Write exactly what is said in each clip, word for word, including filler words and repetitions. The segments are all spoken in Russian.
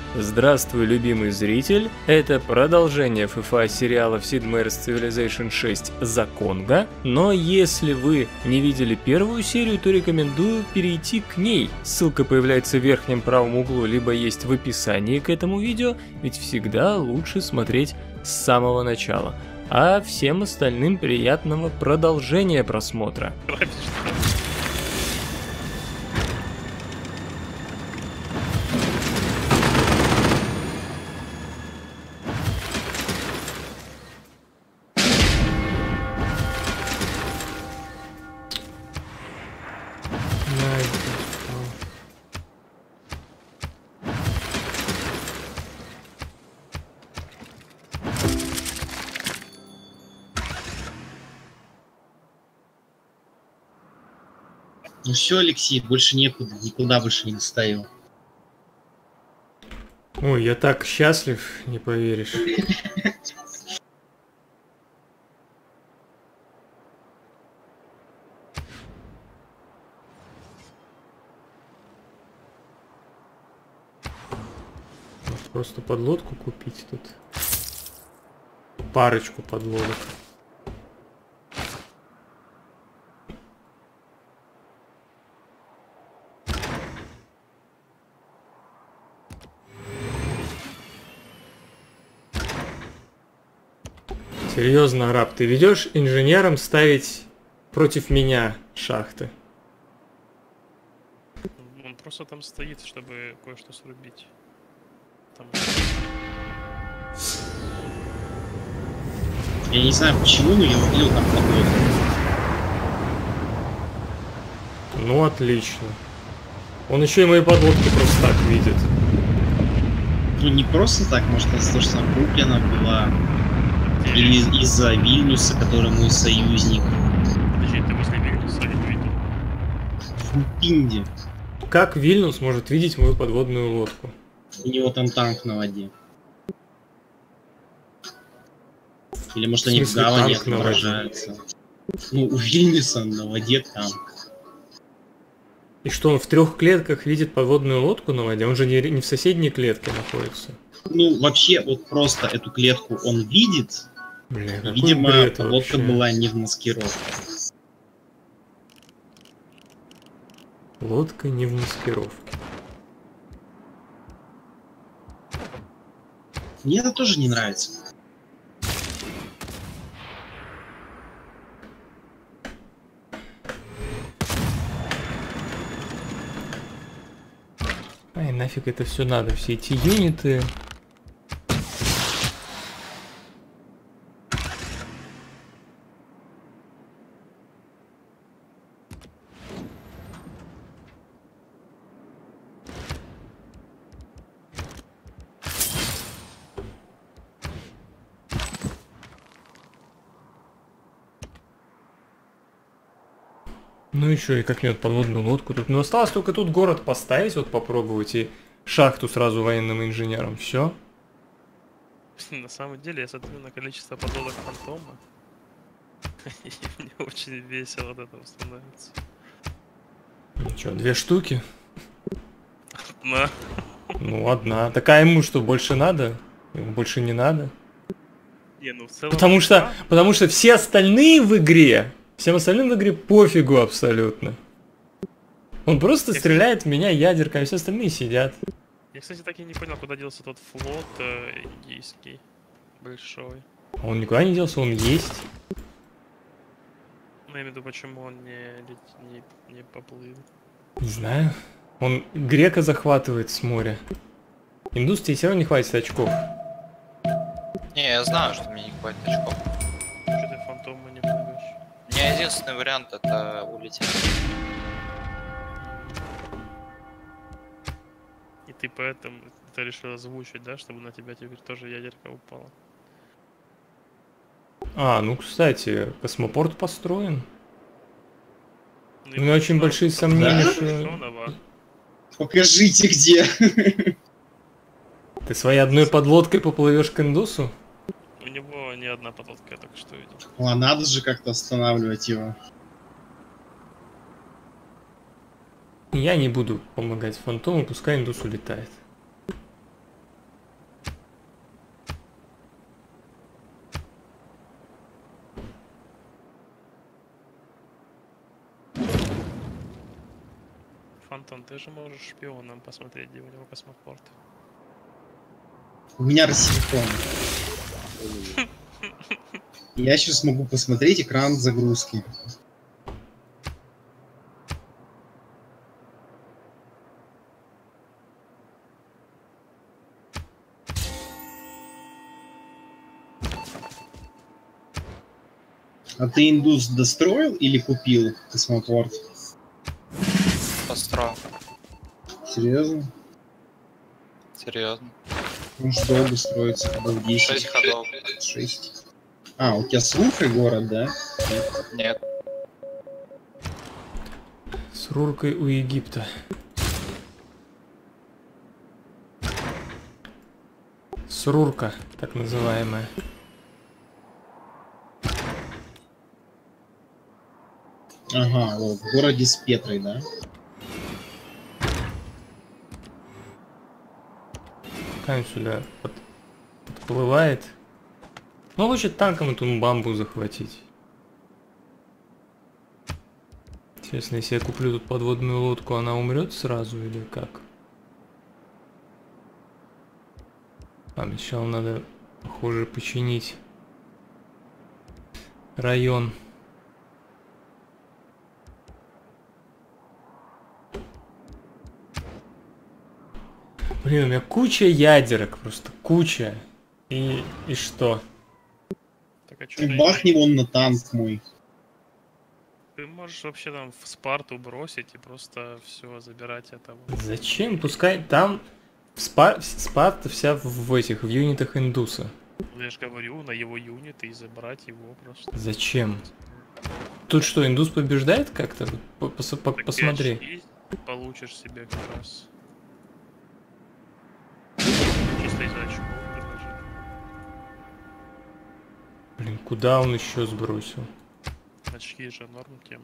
Здравствуй, любимый зритель! Это продолжение эф эф а сериалов Sid Meier's Civilization шесть «За Конго», но если вы не видели первую серию, то рекомендую перейти к ней. Ссылка появляется в верхнем правом углу, либо есть в описании к этому видео, ведь всегда лучше смотреть с самого начала. А всем остальным приятного продолжения просмотра. Ну все, Алексей, больше некуда, никуда больше не достаю. Ой, я так счастлив, не поверишь. Просто подлодку купить тут. Парочку подлодок. Серьезно, араб, ты ведешь инженером ставить против меня шахты? Он просто там стоит, чтобы кое-что срубить. Там... Я не знаю почему, но я увидел там подлодку. Ну отлично. Он еще и мои подлодки просто так видит. Ну не просто так, может это то, что она куплена была. Или из-за Вильнюса, который мой союзник. Подожди, ты возле Вильнюса не видел? В Пинде. Как Вильнюс может видеть мою подводную лодку? У него там танк на воде. Или может они в гавани отображаются. Ну, у Вильнюса на воде танк. И что, он в трех клетках видит подводную лодку на воде? Он же не, не в соседней клетке находится. Ну, вообще, вот просто эту клетку он видит. Бля, и, видимо, лодка вообще была не в маскировке. Лодка не в маскировке. Мне это тоже не нравится. Ай, нафиг это все надо, все эти юниты. Ну еще и как мне вот подводную лодку тут. Ну осталось только тут город поставить, вот попробовать, и шахту сразу военным инженером. Все. На самом деле я смотрю на количество подлодок Фантома. И мне очень весело от этого становится. Ну что, две штуки? На. Ну одна. Такая ему что, больше надо? Ему больше не надо. Не, ну в целом... Потому что, потому что все остальные в игре, всем остальным в игре пофигу абсолютно. Он просто я, стреляет в меня ядеркой, а все остальные сидят. Я, кстати, так и не понял, куда делся тот флот э, индийский большой. Он никуда не делся, он есть. Ну, я имею в виду, почему он не, не, не поплыл. Не знаю. Он грека захватывает с моря. Индус тебе все равно не хватит очков. Не, я знаю, что мне не хватит очков. Что ты Фантома не плывешь? У меня единственный вариант это улететь. И ты поэтому ты решил озвучить, да, чтобы на тебя теперь тоже ядерка упала? А, ну кстати, космопорт построен. Ну, У меня очень знал, большие сомнения, да? что... Покажите где. Ты своей одной подлодкой поплывешь к Индусу? У него не одна подлодка, я только что видел. А надо же как-то останавливать его. Я не буду помогать Фантому, пускай Индус улетает. Антон, ты же можешь шпионом посмотреть, где у него космопорт. У меня рассиликон. Я сейчас могу посмотреть экран загрузки. А ты индус достроил или купил космопорт? Построил. Серьезно? Серьезно. Он же долго строится, ходов десять. Шесть ходов. шесть. А, у тебя с Руркой город, да? Нет. С Руркой у Египта. Срурка, так называемая. Ага, вот, в городе с Петрой, да? Как он сюда под... подплывает. Ну, хочет танком эту бамбу захватить. Интересно, если я куплю тут подводную лодку, она умрет сразу или как? А, сначала надо, похоже, починить район. Блин, у меня куча ядерок, просто куча. И, и что? Так, а чё ты, Бахни вон на танк мой. ты можешь вообще там в Спарту бросить и просто все забирать это. Вот. Зачем? Пускай там спа Спарта вся в, в этих, в юнитах индуса. Я же говорю, на его юниты и забрать его просто. Зачем? Тут что, индус побеждает как-то? По- пос- по- Так Посмотри. очки получишь себе как раз. Чисто из-за очков предложили. Блин, куда он еще сбросил? Очки же норм тема.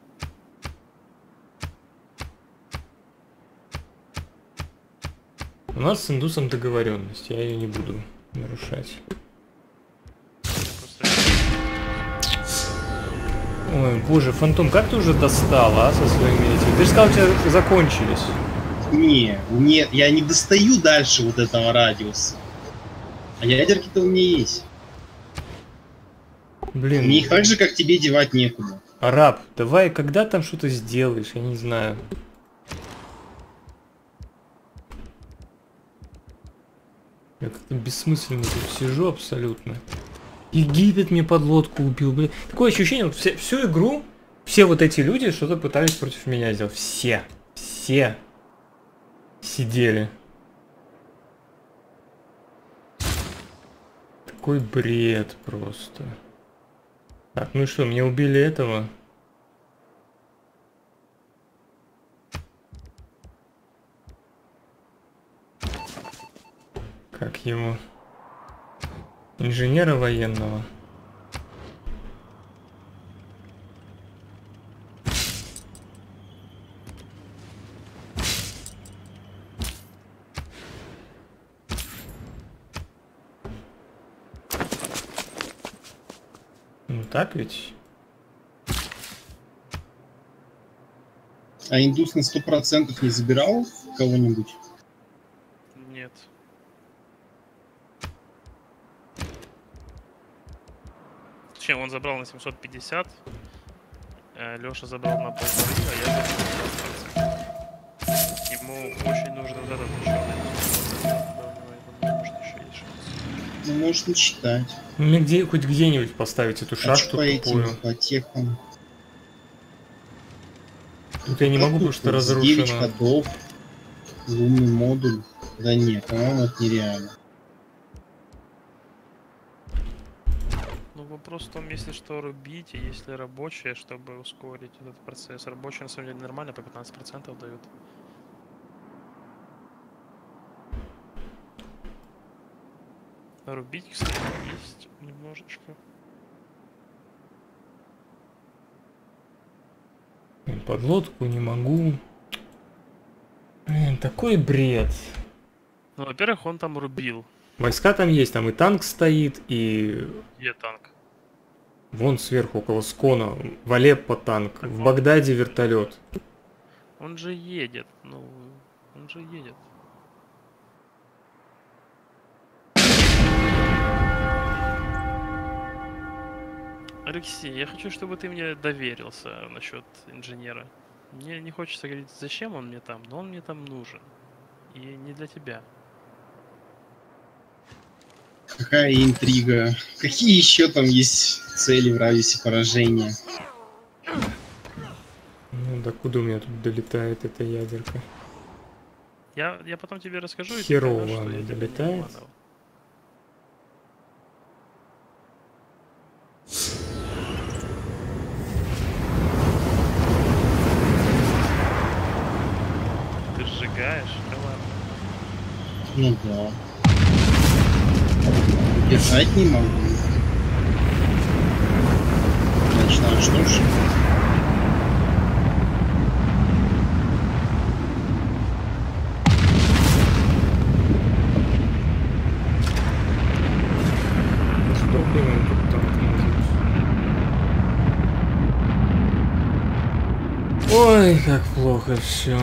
У нас с индусом договоренность, я ее не буду нарушать. Просто Ой, боже, Фантом, как ты уже достал, а, со своими этими? Ты же сказал, у тебя закончились. Не, нет, я не достаю дальше вот этого радиуса. А ядерки-то у меня есть. Блин, Мне их так же, как тебе, девать некуда. араб, давай, когда там что-то сделаешь, я не знаю. Я как-то бессмысленно тут сижу абсолютно. Египет мне подлодку убил, блин. Такое ощущение, вот все, всю игру, все вот эти люди что-то пытались против меня сделать. Все, все сидели. Такой бред просто. Так, ну что, мне убили этого. Как его? Инженера военного. Ну так ведь? А индус на сто процентов не забирал кого-нибудь? нет. Точнее, он забрал на семьсот пятьдесят, Леша забрал на полторы, а я забрал на двадцать процентов. Ему очень нужно вот этот еще. Может, еще есть шанс. Ну, может не читать. Ну, мне где, хоть где-нибудь поставить эту А шахту что по этим, тупую. по техам? Тут я не могу, потому что девять разрушено. ходов, лунный модуль. Да нет, по-моему, это нереально. Ну вопрос в том, если что рубить, и если рабочие, чтобы ускорить этот процесс. Рабочие на самом деле нормально, по пятнадцать процентов дают. Рубить, кстати, есть немножечко. Подлодку не могу. Блин, такой бред. Ну, во-первых, он там рубил. Войска там есть, там и танк стоит, и Где танк? вон сверху, около Скона, в Алеппо танк, в Багдаде вертолет. Он же едет, ну, он же едет. Алексей, я хочу, чтобы ты мне доверился насчет инженера. Мне не хочется говорить, зачем он мне там, но он мне там нужен. И не для тебя. Какая интрига. Какие еще там есть цели в радиусе поражения? Ну, докуда у меня тут долетает эта ядерка? Я, я потом тебе расскажу. И ты Херово поймешь, что она я тебя не долетает. обманывал. Ты сжигаешь? Да ладно. Ну да. Держать не могу. Начинаю, что ж. Сдохнем тут танк может. Ой, как плохо все.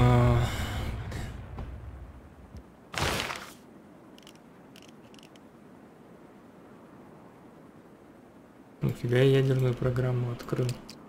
Нифига я ядерную программу открыл.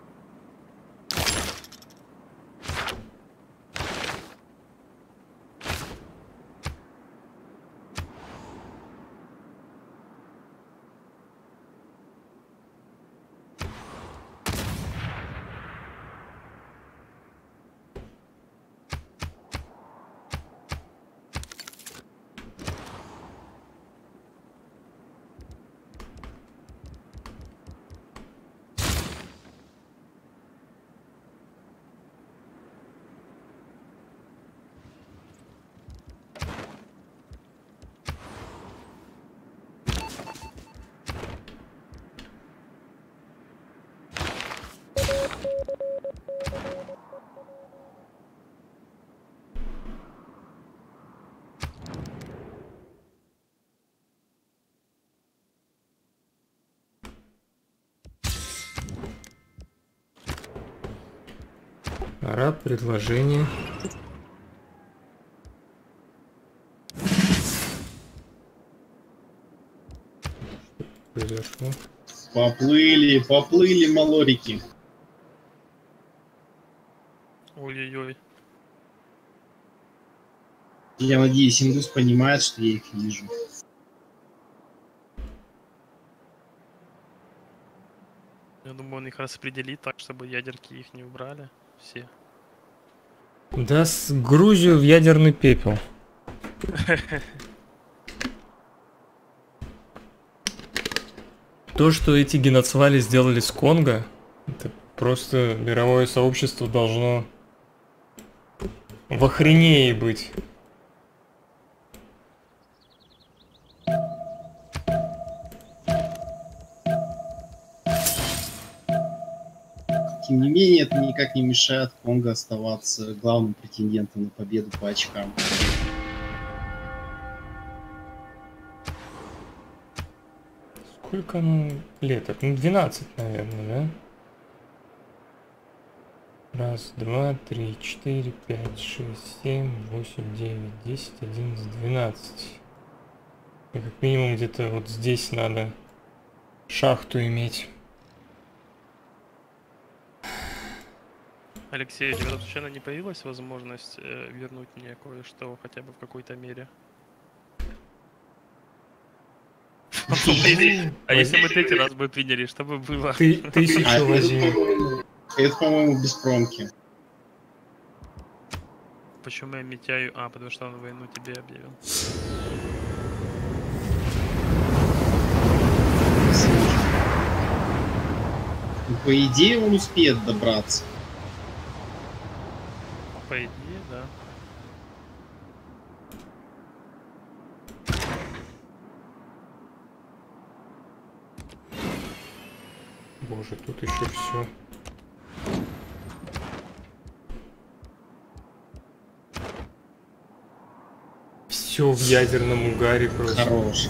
Араб, предложение. Что произошло? Поплыли, поплыли малорики. Ой-ой-ой. Я надеюсь, индус понимает, что я их вижу. Я думаю, он их распределит так, чтобы ядерки их не убрали. Все. Да, с Грузию в ядерный пепел. То, что эти геноцвали сделали с Конго, это просто мировое сообщество должно в охренении быть. Тем не менее, это никак не мешает Конго оставаться главным претендентом на победу по очкам. Сколько ну леток? Ну двенадцать, наверное, да? Раз, два, три, четыре, пять, шесть, семь, восемь, девять, десять, одиннадцать, двенадцать. И как минимум где-то вот здесь надо шахту иметь. Алексей, у тебя тут случайно не появилась возможность э, вернуть мне кое-что хотя бы в какой-то мере? А если мы третий раз бы приняли, что бы было? Ты тысячу возьми. Это, по-моему, без промки. Почему я Митяю? А, потому что он войну тебе объявил. Ну, по идее, он успеет добраться. По идее, да. Боже, тут еще все. Все в ядерном угаре просто. Хорош.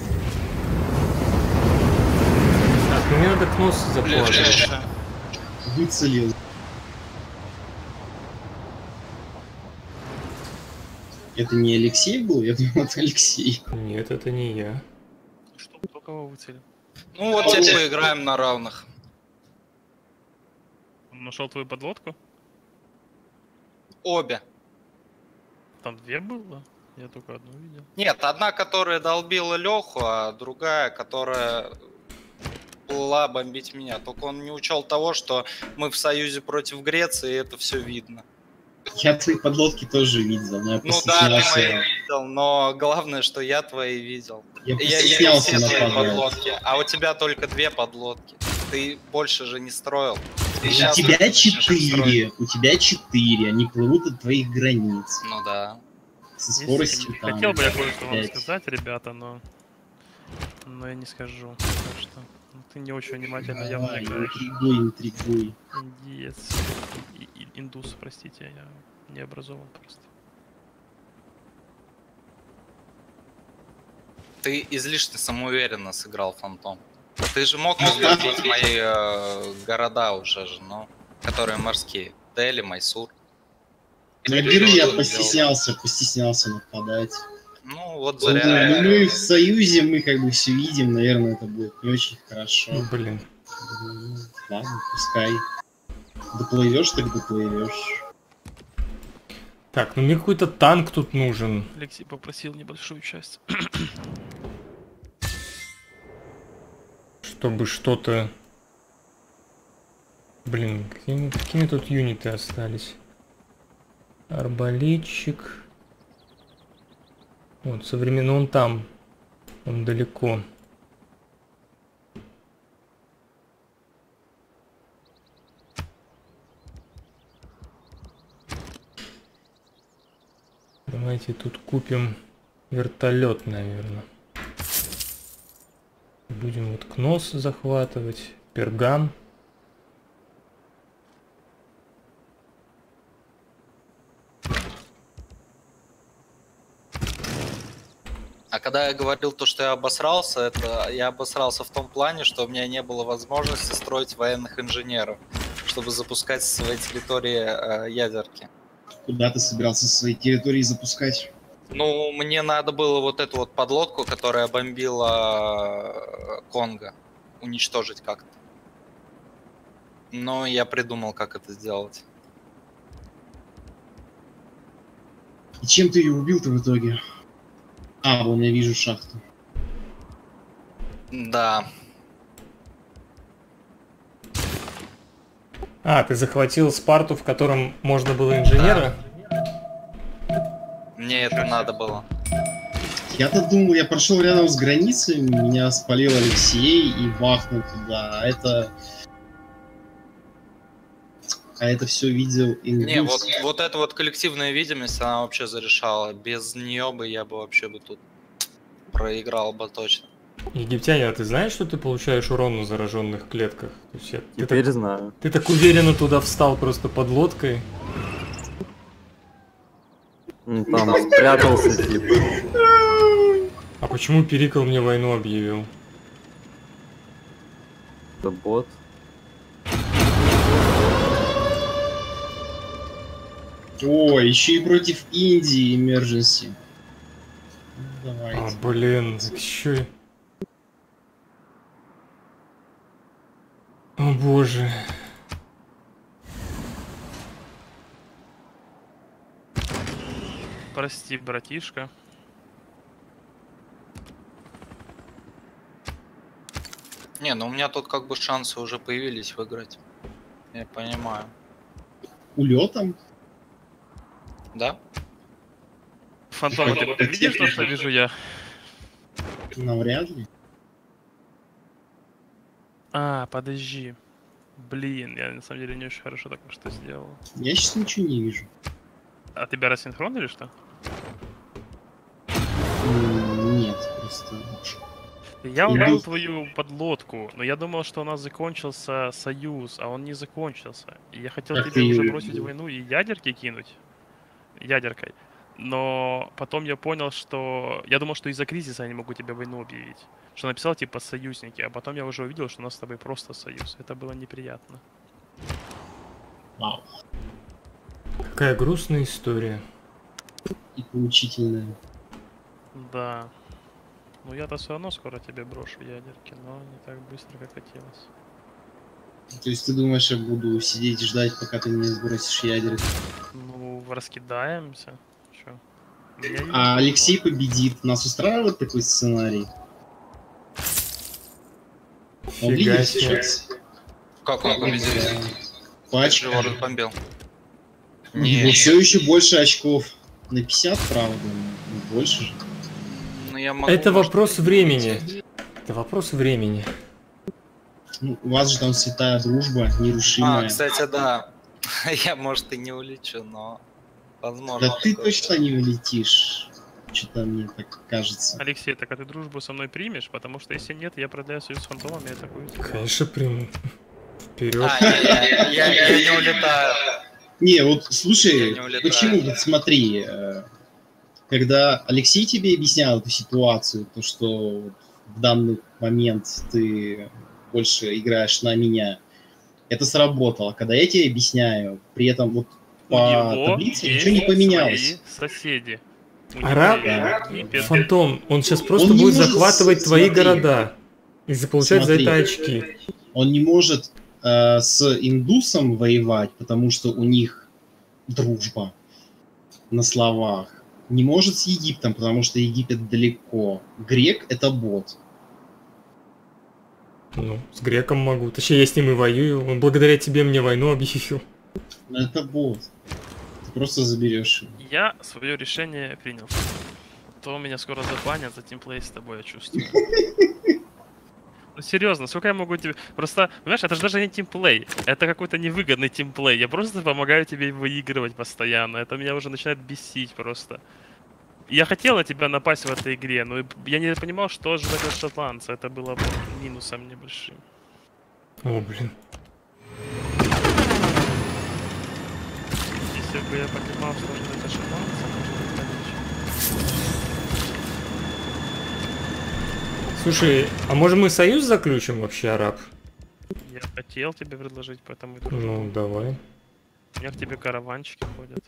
Так, ну мне надо к носу заплатить. Выцелил. Это не Алексей был? Я думал, это Алексей. Нет, это не я. Что, кто кого выцелил? Ну вот теперь поиграем на равных. Он нашел твою подлодку? Обе. Там две было? Я только одну видел. Нет, одна, которая долбила Леху, а другая, которая была бомбить меня. Только он не учел того, что мы в союзе против Греции, и это все видно. Я твои подлодки тоже видел, но я Ну да, ты постеснялся. мои видел, но главное, что я твои видел. Я Я, я постеснялся все твои нападать. подлодки, а у тебя только две подлодки. Ты больше же не строил. Ты У щас тебя только начнешь их строить. четыре, у тебя четыре, они плывут от твоих границ. Ну да. Со скоростью там. Хотел бы я кое-что вам пять. сказать, ребята, но... Но я не скажу. Так что ну, ты не очень внимательно явно Давай, играешь. интригуй, интригуй. Индиец. И- и- Индус, простите, я не образован просто. Ты излишне самоуверенно сыграл Фантом. Ты же мог разбить мои э, города уже же, ну, которые морские. Дели, Майсур. Я Ты говорю, что я тут постеснялся, постеснялся нападать. делал? Ну, вот Ну, зря. ну, мы в союзе, мы как бы все видим, наверное, это будет не очень хорошо. Ну, блин. Ну, ладно, пускай. Доплывешь, так доплывешь. Так, ну мне какой-то танк тут нужен. Алексей попросил небольшую часть. Чтобы что-то... Блин, какими, какими тут юниты остались? Арбалетчик. Вот, современно он там. Он далеко. Давайте тут купим вертолет, наверное. Будем вот Кнос захватывать, Пергам. А когда я говорил то, что я обосрался, это я обосрался в том плане, что у меня не было возможности строить военных инженеров, чтобы запускать со своей территории э, ядерки. Куда ты собирался со своей территории запускать? Ну, мне надо было вот эту вот подлодку, которая бомбила э, Конго, уничтожить как-то. Но я придумал, как это сделать. И чем ты ее убил-то в итоге? А, вон я вижу шахту. Да. А, ты захватил Спарту, в котором можно было инженера? Мне это надо было. Я-то думал, я прошел рядом с границей, меня спалил Алексей и бахнул туда. А это... А это все видел Индус. Не, вот, вот эта вот коллективная видимость, она вообще зарешала. Без нее бы я бы вообще бы тут проиграл бы точно. Египтяне, а ты знаешь, что ты получаешь урон на зараженных клетках? То есть я- ты, Теперь так, знаю. ты так уверенно туда встал просто под лодкой. Ну, там спрятался, типа. А почему Перикл мне войну объявил? Это бот. О, еще и против Индии Emergency. Ну, давайте. А, блин, еще и... О боже. Прости, братишка. Не, ну у меня тут как бы шансы уже появились выиграть. Я понимаю. Улетом? Да? Фантом, ты ты видишь то, что вижу я? Навряд ли. А, подожди. Блин, я на самом деле не очень хорошо только что сделал. Я сейчас ничего не вижу. А тебя рассинхрон или что? М, Нет, просто... Я Я- убил твою подлодку, но я думал, что у нас закончился союз, а он не закончился. И я хотел Как тебе ты уже её бросить убил? войну и ядерки кинуть. Ядеркой. Но потом я понял, что... Я думал, что из-за кризиса я не могу тебе войну объявить. Что написал типа союзники, а потом я уже увидел, что у нас с тобой просто союз. Это было неприятно. Вау. Какая грустная история. И поучительное. Да. Ну я-то все равно скоро тебе брошу ядерки, но не так быстро, как хотелось. То есть ты думаешь, я буду сидеть и ждать, пока ты мне сбросишь ядерки? Ну, раскидаемся. Чё? Меня есть А много. Алексей победит. Нас устраивает такой сценарий? Он Фига лидер себе. сейчас. Как он победил? Пачка. Его разбомбил. У него Не, все еще больше очков. На пятьдесят, правда, но больше же. ну я могу, Это может, вопрос не времени. улететь. Это вопрос времени. Ну, у вас же там святая дружба, А, нерушимая. кстати, да. Я, может, и не улечу, но возможно. Да ты такое. точно не улетишь. Что-то мне так кажется. Алексей, так а ты дружбу со мной примешь? Потому что если нет, я продаю союз с фантомами и атакую тебя. Конечно, приму. Вперед. А, не, я, я, я не улетаю. Не, вот Я слушай, не улетаю. почему, вот смотри, э, когда Алексей тебе объяснял эту ситуацию, то, что вот в данный момент ты больше играешь на меня, это сработало. Когда я тебе объясняю, при этом вот У по него таблице есть ничего не поменялось. свои соседи. У него Араб? есть Египет. Фантом, он сейчас просто Он не будет может, захватывать твои смотри. города. И заполучать за Смотри. это очки. Он не может э, с индусом воевать, потому что у них дружба на словах. Не может с Египтом, потому что Египет далеко. Грек — это бот. Ну, с греком могу. Точнее, я с ним и воюю. Он благодаря тебе мне войну объявил. Но это бот. Ты просто заберешь его. Я свое решение принял. То меня скоро забанят за тимплей с тобой, я чувствую. Ну серьезно, сколько я могу тебе... Просто, понимаешь, это же даже не тимплей. Это какой-то невыгодный тимплей. Я просто помогаю тебе выигрывать постоянно. Это меня уже начинает бесить просто. Я хотел на тебя напасть в этой игре, но я не понимал, что же это шотландцы. Это было минусом небольшим. О, блин. Если бы я понимал, что же это шотландцы, может быть, полегче. Слушай, а может мы союз заключим вообще, араб? Я хотел тебе предложить, поэтому и дружбу. Ну, давай. У меня к тебе караванчики ходят.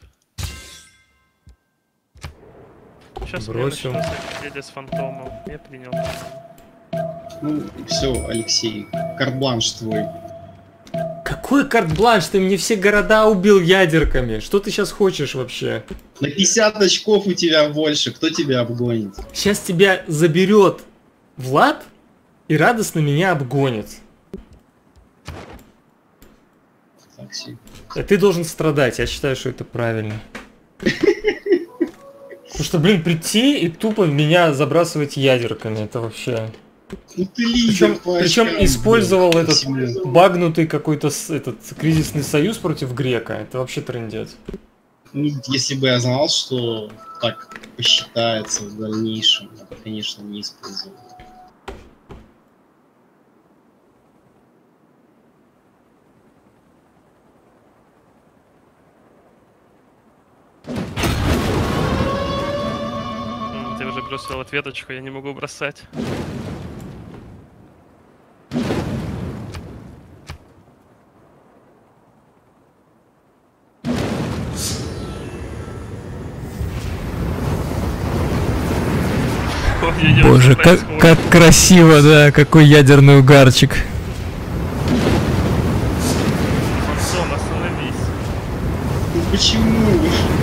Сейчас Бросил. мне начнется с фантомом. Я принял. Ну, все, Алексей, карт-бланш твой. Какой карт-бланш? Ты мне все города убил ядерками. Что ты сейчас хочешь вообще? На пятьдесят очков у тебя больше. Кто тебя обгонит? Сейчас тебя заберет Влад и радостно меня обгонит. Так, все. А ты должен страдать, я считаю, что это правильно. Потому что, блин, прийти и тупо меня забрасывать ядерками, это вообще... Ну ты лидер Причем, по причем очкам, использовал блин, этот всему. багнутый какой-то с- этот кризисный союз против грека. Это вообще трындец. Ну, если бы я знал, что так посчитается в дальнейшем, я бы, конечно, не использовал. М, Ты уже бросил ответочку, я не могу бросать. Ой-ой-ой, Боже, что как, происходит? как красиво, да, какой ядерный угарчик. Фантом, остановись. Ну почему?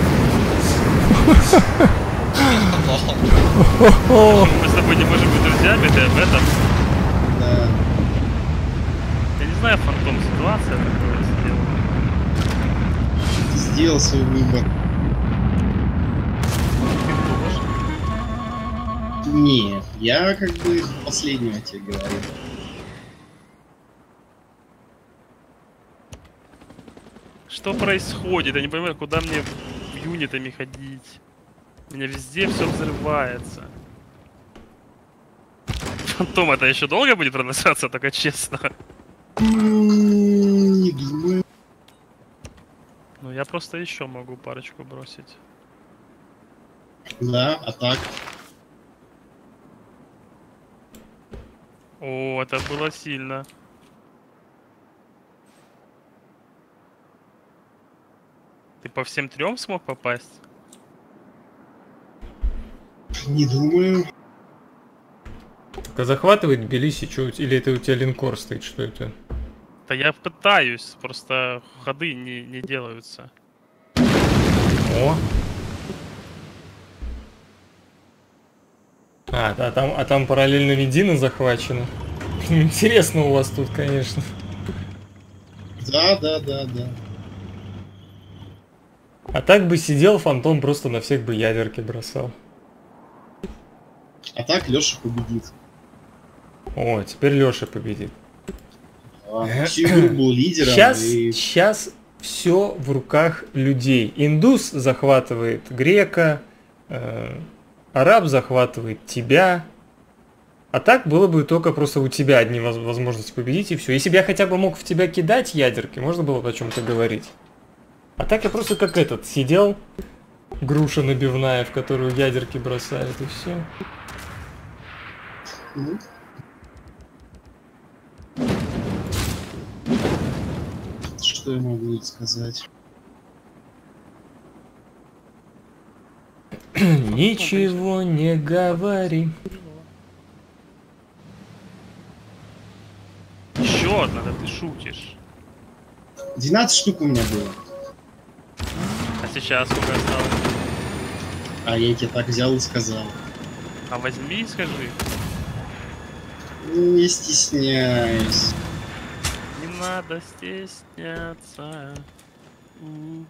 О, Мы с тобой не можем быть друзьями, ты об этом? Да. Я не знаю, фантом, ситуация такое сделала. Ты сделал свой выбор. Не, я как бы до последнего тебе говорю. Что происходит? Я не понимаю, куда мне юнитами ходить. У меня везде все взрывается. Фантом, это еще долго будет продолжаться, только честно. Не думаю. Ну я просто еще могу парочку бросить. Да, а так? О, это было сильно. Ты по всем трем смог попасть? Не думаю. Только захватывает Тбилиси, что у тебя- или это у тебя линкор стоит, что это? Да я пытаюсь, просто ходы не, не делаются. О! А, а, там, а там параллельно Медина захвачена. Интересно у вас тут, конечно. Да, да, да, да. А так бы сидел Фантом, просто на всех бы ядерки бросал. А так Леша победит. О, теперь Леша победит. А, всю игру был лидером. Сейчас, И... сейчас все в руках людей. Индус захватывает грека, э, араб захватывает тебя. А так было бы только просто у тебя одни воз- возможности победить и все. Если бы я хотя бы мог в тебя кидать ядерки, можно было бы о чем-то говорить. А так я просто как этот сидел, груша набивная, в которую ядерки бросают, и все. Ну, что я могу сказать? Ничего не говори. Еще одна, да ты шутишь. двенадцать штук у меня было. А сейчас сколько осталось? А я тебе так взял и сказал. А возьми и скажи. Не стесняюсь. Не надо стесняться. М.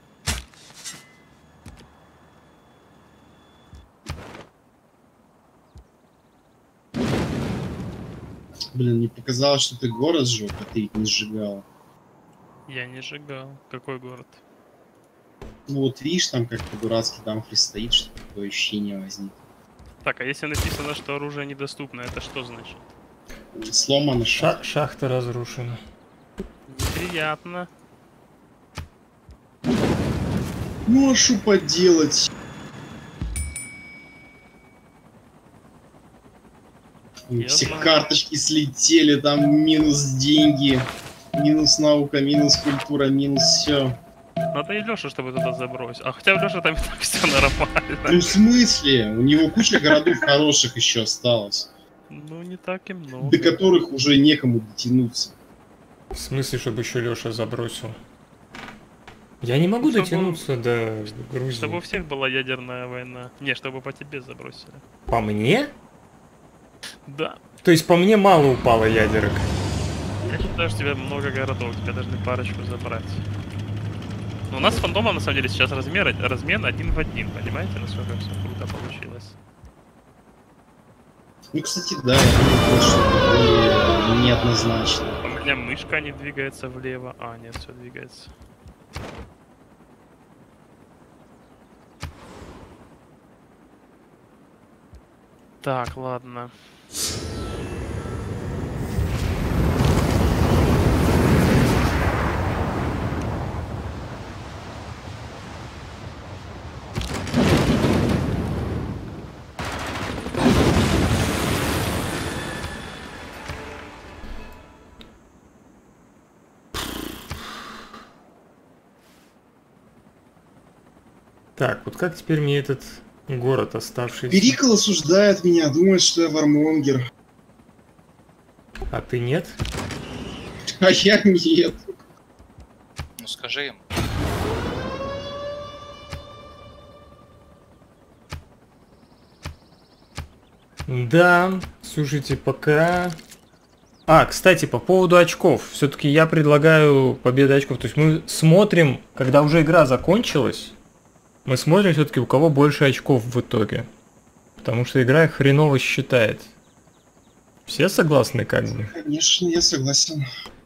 Блин, мне показалось, что ты город сжег, а ты их не сжигал. Я не сжигал. Какой город? Ну вот видишь, там как по-дурацки Дамфри стоит, что такое ощущение возникло. Так, а если написано, что оружие недоступно, это что значит? Сломано шаг. Ша- шахта разрушена. Неприятно. Ну а что поделать? Я Все знаю. карточки слетели, там минус деньги, минус наука, минус культура, минус все. Надо и Леша, чтобы туда забросить. А хотя Леша там и так все Ну нормально. в смысле? У него куча городов хороших еще осталось, Ну, не так и много. до которых уже некому дотянуться. В смысле, чтобы еще Леша забросил? Я не могу Чтобы- дотянуться до Грузии. Чтобы у всех была ядерная война. Не, чтобы по тебе забросили. По мне? Да. То есть по мне мало упало ядерок. Я считаю, что у тебя много городов, тебе должны парочку забрать. Но у нас с фандомом на самом деле сейчас размер, размен один в один, понимаете, насколько все круто получилось? Ну, кстати, да, я думаю, что это более неоднозначно. У меня мышка не двигается влево, а нет, все двигается. Так, ладно. Так, вот как теперь мне этот город оставшийся? Перикл осуждает меня, думает, что я вармонгер. А ты нет? А я нет. Ну скажи им. Да, слушайте, пока... А, кстати, по поводу очков. Все-таки я предлагаю победу очков. То есть мы смотрим, когда уже игра закончилась, мы смотрим все-таки, у кого больше очков в итоге. Потому что игра их хреново считает. Все согласны как бы? Конечно, я согласен.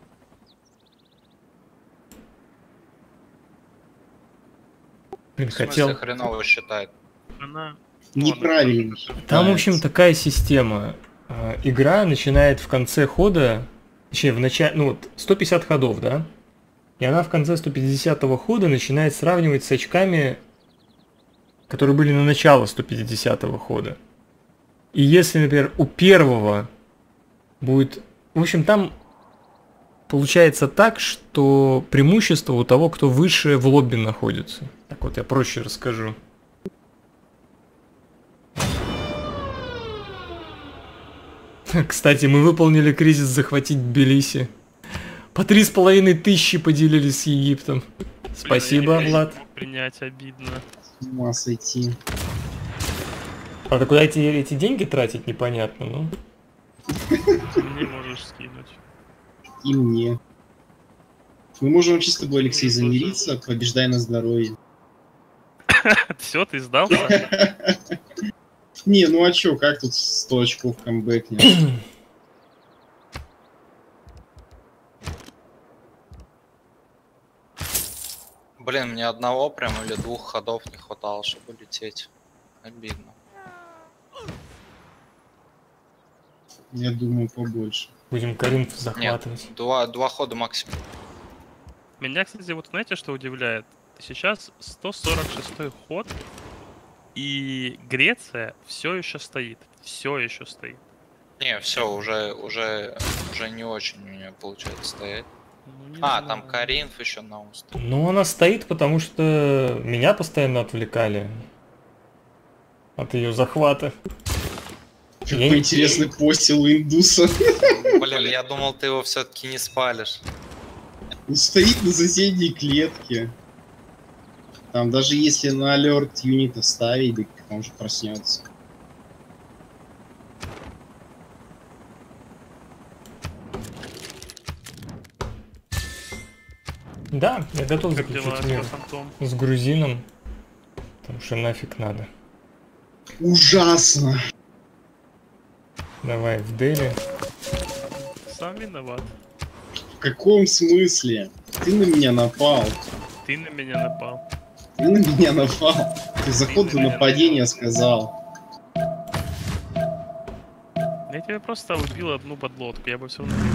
Блин, В смысле, хотел... хреново считает. Она... Неправильно. Там, в общем, считается. такая система. А, Игра начинает в конце хода, точнее, в начале, ну вот, сто пятьдесят ходов, да? И она в конце сто пятидесятого хода начинает сравнивать с очками, которые были на начало сто пятидесятого хода. И если, например, у первого будет... В общем, там получается так, что преимущество у того, кто выше в лобби находится. Так вот, я проще расскажу. Кстати, мы выполнили кризис захватить Тбилиси. По три с половиной тысячи поделились с Египтом. Спасибо, Блин, я Влад. не мог принять, обидно. С ума сойти. А куда эти, эти деньги тратить, непонятно, ну. Ты мне можешь скинуть. И мне. Мы можем чисто с тобой, Алексей, замириться, побеждай на здоровье. Все, ты сдался? Не, ну а чё, как тут сто очков камбэкнет? Блин, мне одного прям или двух ходов не хватало, чтобы лететь. Обидно. Я думаю, побольше. Будем Каринф Нет, захватывать. два, два хода максимум. Меня, кстати, вот знаете, что удивляет? Сейчас сто сорок шестой ход, и Греция все еще стоит. Все еще стоит. Не, все, уже, уже, уже не очень у меня получается стоять. Ну, не А, знаю. там Каринф еще на уст. Ну, она стоит, потому что меня постоянно отвлекали от ее захвата. Я Какой не- интересный постил у индуса. Блин, я думал, ты его все-таки не спалишь. Он стоит на соседней клетке. Там даже если на алерт юнита ставить, так он же проснется. Да, я готов Как дела заключить с мир Фантом? с грузином. Потому что нафиг надо. Ужасно. Давай в Дели. Сам виноват. В каком смысле? Ты на меня напал. Ты на меня напал. Ты на меня напал. Ты за ход до нападения сказал. Я тебе просто убил одну подлодку, я бы все равно...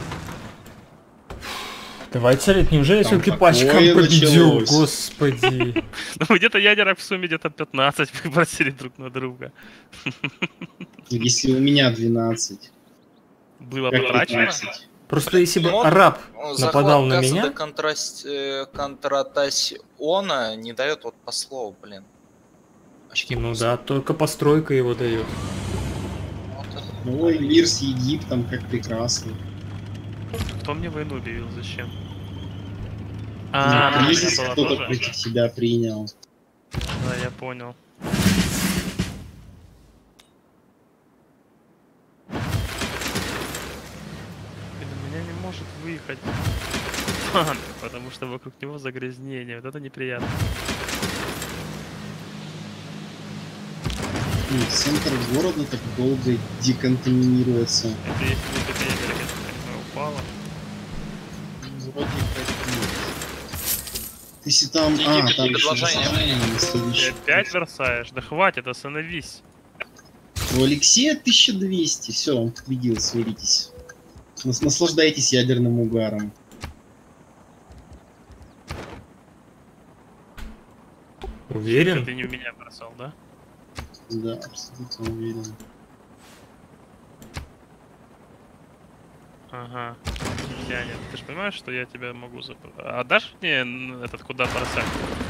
Давай, Царит, неужели Там все-таки такое пачкам победил? началось. Господи. Ну где-то ядерок в сумме где-то пятнадцать выбросили друг на друга. Если у меня двенадцать. Было Как потрачено. пятнадцать? Просто если бы Вот, араб Захват нападал на Касса меня, де контраст- э, контратасиона не дает вот по слову, блин. Очки ну плюс. да, только постройка его дает. Вот это. Ой, мир с Египтом, как прекрасно. Кто мне войну объявил? Зачем? Ну, А, у меня кризис была кто-то тоже? против себя принял. Да, я понял. Блин, у меня не может выехать. Фан, потому что вокруг него загрязнение. Вот это неприятно. И центр города так долго деконтаминируется. Это если бы это ядерка, я так понимаю, упала. Ну, вроде как нет. Если там... Египет, А, там еще предложение. заседание на Ты следующий. опять бросаешь? Да хватит, остановись. У Алексея тысяча двести. Все, он победил, смиритесь. Нас- Наслаждайтесь ядерным угаром. Уверен? Ты не в меня бросал, да? Да, абсолютно уверен. Ага. Тянет. Ты же понимаешь, что я тебя могу зап... А дашь мне н- этот куда бросать?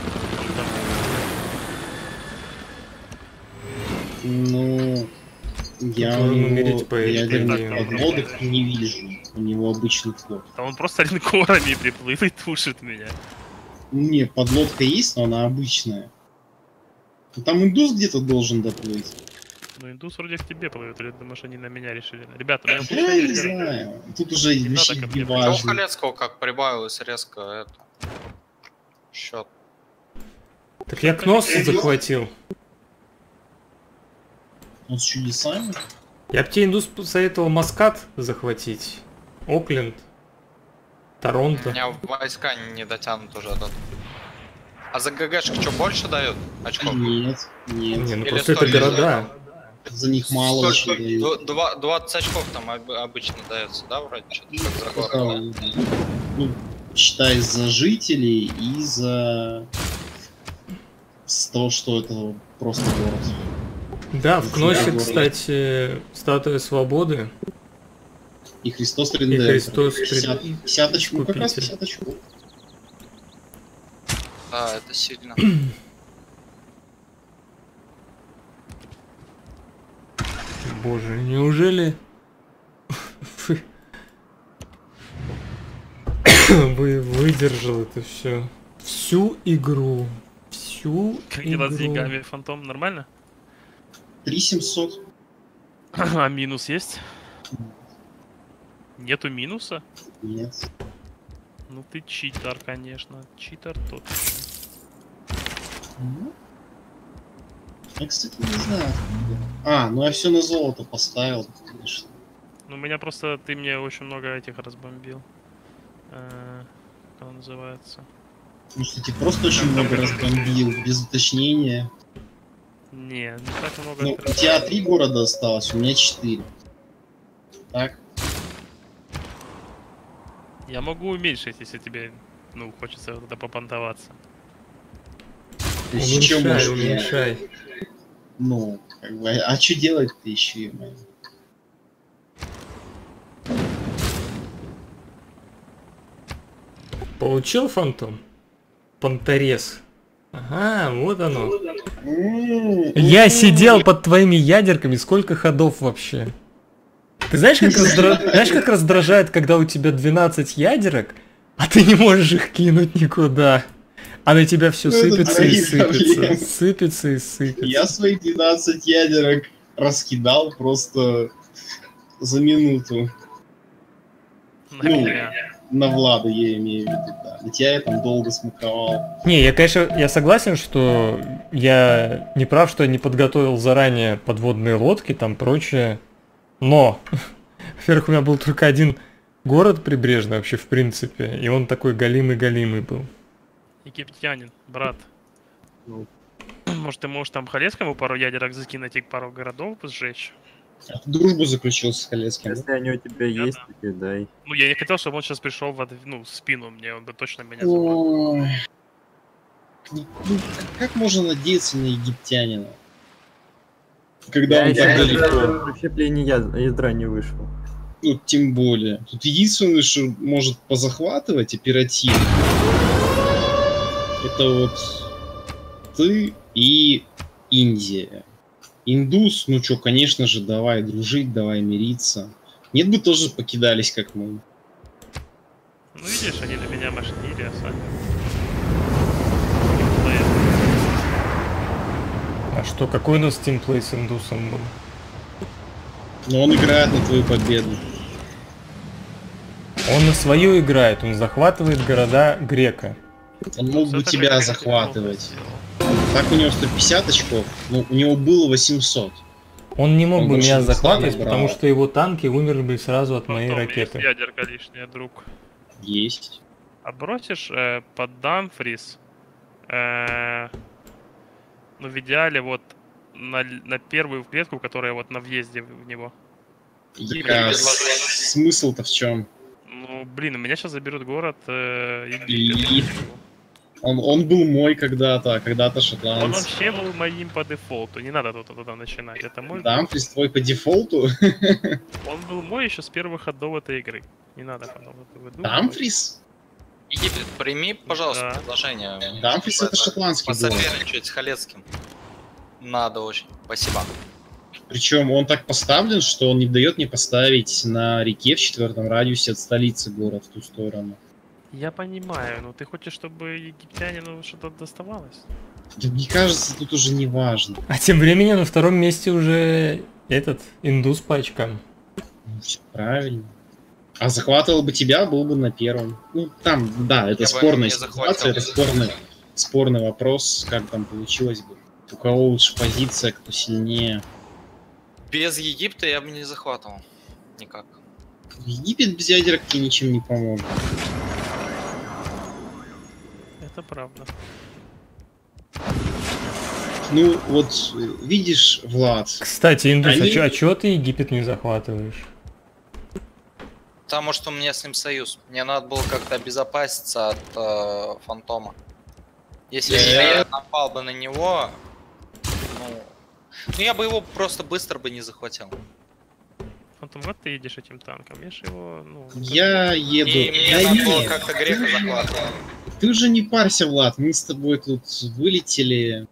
Ну... Я Тут у можно него умереть по ядерных этой подводок не вижу. У него обычный флот. Да он просто линкорами приплыл и тушит меня. Не, подлодка есть, но она обычная. Ну, там индус где-то должен доплыть. Ну индус вроде к тебе плывет, или думаешь, они на меня решили? Ребята, у меня Я получается не ядерка. знаю. Тут уже Не вообще надо ко не мне А у важно. Халецкого как прибавилось резко это. Счет. Так я Кнос захватил. Он с чудесами? Я бы тебе, индус, посоветовал Маскат захватить. Окленд. У Торонто. меня войска не дотянут уже до. А за ГГшек что, больше дают очков? Нет, нет. Не, ну Или просто это сто города. За них мало Сколько? очень дают. Ду- два- двадцать очков там об- обычно дается, да, вроде? Что-то как за город, да? Ну, считай, за жителей и за то, что это просто город. Да, в Кносе, Город. кстати, статуя свободы. И Христос И Рендер. Христос пятьдесят, пред- пятьдесят очков, ну, как раз Искупитель. пятьдесят очков. Да, это сильно. Боже, неужели Вы выдержал это все. Всю игру. Всю Как дела с игру. деньгами, Фантом? Нормально? три семьсот. А минус есть? Нету минуса? Нет. Ну ты читер, конечно. Читер тот. Ну. Я, кстати, не знаю. А, ну я все на золото поставил, конечно. Ну, меня просто... Ты мне очень много этих разбомбил. Э, Как он называется? Ну, кстати, просто очень много разбомбил, без уточнения. Не, не так много. Ну, у открыто. тебя три города осталось, у меня четыре. Так? Я могу уменьшить, если тебе, ну, хочется вот это попонтоваться. То есть ещё Уменьшай, можно- уменьшай. Ну, как бы, а что делать-то еще? Получил фантом? Понторез. Ага, вот оно. Я сидел под твоими ядерками, сколько ходов вообще? Ты знаешь, как, раздра... знаешь, как раздражает, когда у тебя двенадцать ядерок, а ты не можешь их кинуть никуда? А на тебя все Ну, это сыпется и твои сыпется, проблемы. сыпется и сыпется. Я свои двенадцать ядерок раскидал просто за минуту. На Ну, меня. На Влада я имею в виду, да. На тебя я там долго смаковал. Не, я, конечно, я согласен, что я не прав, что я не подготовил заранее подводные лодки, там прочее. Но, во-первых, у меня был только один город прибрежный вообще, в принципе, и он такой галимый-галимый был. Египтянин, брат. Ну. Может, ты можешь там Халецкому пару ядерок закинуть и пару городов сжечь? А ты дружбу заключил с Халецким? Если они у тебя Я есть, да. то кидай. Ну, я не хотел, чтобы он сейчас пришел в, отв- ну, в спину мне, он бы точно меня забрал. Ой. Ну, ну, как- как можно надеяться на египтянина? Когда Я он так еще далеко. даже в укреплении яд- ядра не вышел. Ну, тем более. Тут единственное, что может позахватывать оперативно, это вот ты и Индия. Индус, ну чё, конечно же, давай дружить, давай мириться. Нет бы тоже покидались, как мы. Ну, видишь, они на меня машнили, а сами... А что, какой у нас тимплей с индусом был? Но он играет на твою победу. Он на свою играет, он захватывает города грека. Он мог бы Всё-то тебя как захватывать. сделал. Так у него сто пятьдесят очков, ну у него было восемьсот. Он не мог Он бы больше меня не захватывать, станет, потому брал. что его танки умерли бы сразу от моей Потом ракеты. есть ядерка лишняя, друг. Есть. А бросишь э, под Дамфрис, э, ну, в идеале, вот, на, л- на первую клетку, которая вот на въезде в в него. Так, а с- смысл-то в чем? Ну, блин, у меня сейчас заберут город э, Египет. И- Он, он был мой когда-то, а когда-то Он шотландец. вообще был моим по дефолту, не надо тут туда начинать, это мой. Дамфрис твой по дефолту? Он был мой еще с первых ходов этой игры. Не надо потом это выдумывать. Дамфрис? Египет, прими, пожалуйста, Да. предложение. Дамфрис это шотландский город. Посоперничать с Халецким. Надо очень. Спасибо. Причем он так поставлен, что он не дает мне поставить на реке в четвертом радиусе от столицы город в ту сторону. Я понимаю, но ты хочешь, чтобы египтянину что-то доставалось? Да мне кажется, тут уже не важно. А тем временем на втором месте уже этот индус по очкам. Ну, всё правильно. А захватывал бы тебя, был бы на первом. Ну, там, да, это Я бы спорная не ситуация, это захватил. спорный, спорный вопрос, как там получилось бы. У кого лучше позиция, кто сильнее. Без Египта я бы не захватывал. Никак. Египет без ядерок тебе ничем не поможет. Это правда. Ну, вот, э, видишь, Влад, Кстати, индус, Они- а, чё, а чё ты Египет не захватываешь? Потому что у меня с ним союз. Мне надо было как-то обезопаситься от э, фантома. Если бы Я- я напал бы на него, ну, ну я бы его просто быстро бы не захватил. Фантом, вот ты едешь этим танком, я ж его, ну... я еду. И мне Да надо было нет, как-то греха захватывать. ты уже не парься, Влад, мы с тобой тут вылетели.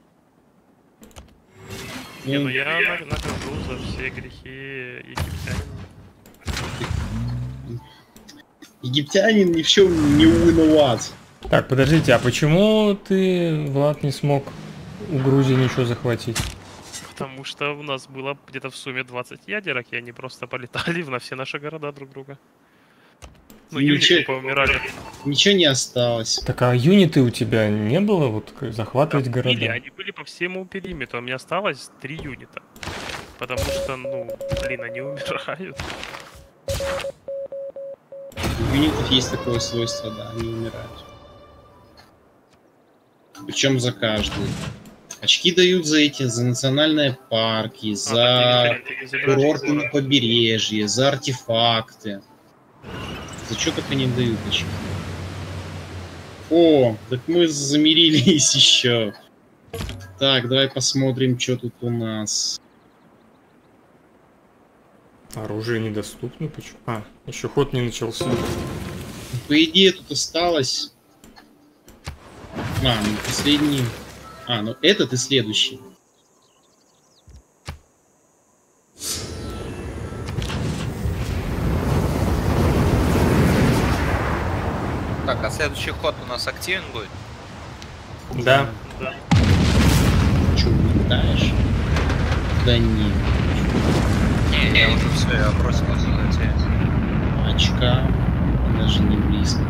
Не, ну Ну, я на- накажу за все грехи египтянина. Египтянин ни в чем не виноват. Так, подождите, а почему ты, Влад, не смог у Грузии ничего захватить? Потому что у нас было где-то в сумме двадцать ядерок, и они просто полетали на все наши города друг друга. Ну, Ничего- юниты поумирали. Ничего не осталось. Так, а юниты у тебя не было, вот, к- захватывать Там города? были, они были по всему периметру, у меня осталось три юнита. Потому что, ну, блин, они умирают. У юнитов есть такое свойство, да, они умирают. Причем за каждый. Очки дают за эти, за национальные парки, за А, ты не забираешь курорты на город. побережье, за артефакты. За что только не дают очки. О, так мы замирились еще. Так, давай посмотрим, что тут у нас. Оружие недоступно, почему? А, еще ход не начался. По идее, тут осталось... А, ну последний... А, ну этот и следующий. Так, а следующий ход у нас активен будет? Да. Да. Че, улетаешь? Да не. Не, я уже все, я бросил эту затею. Очка. Даже не близко.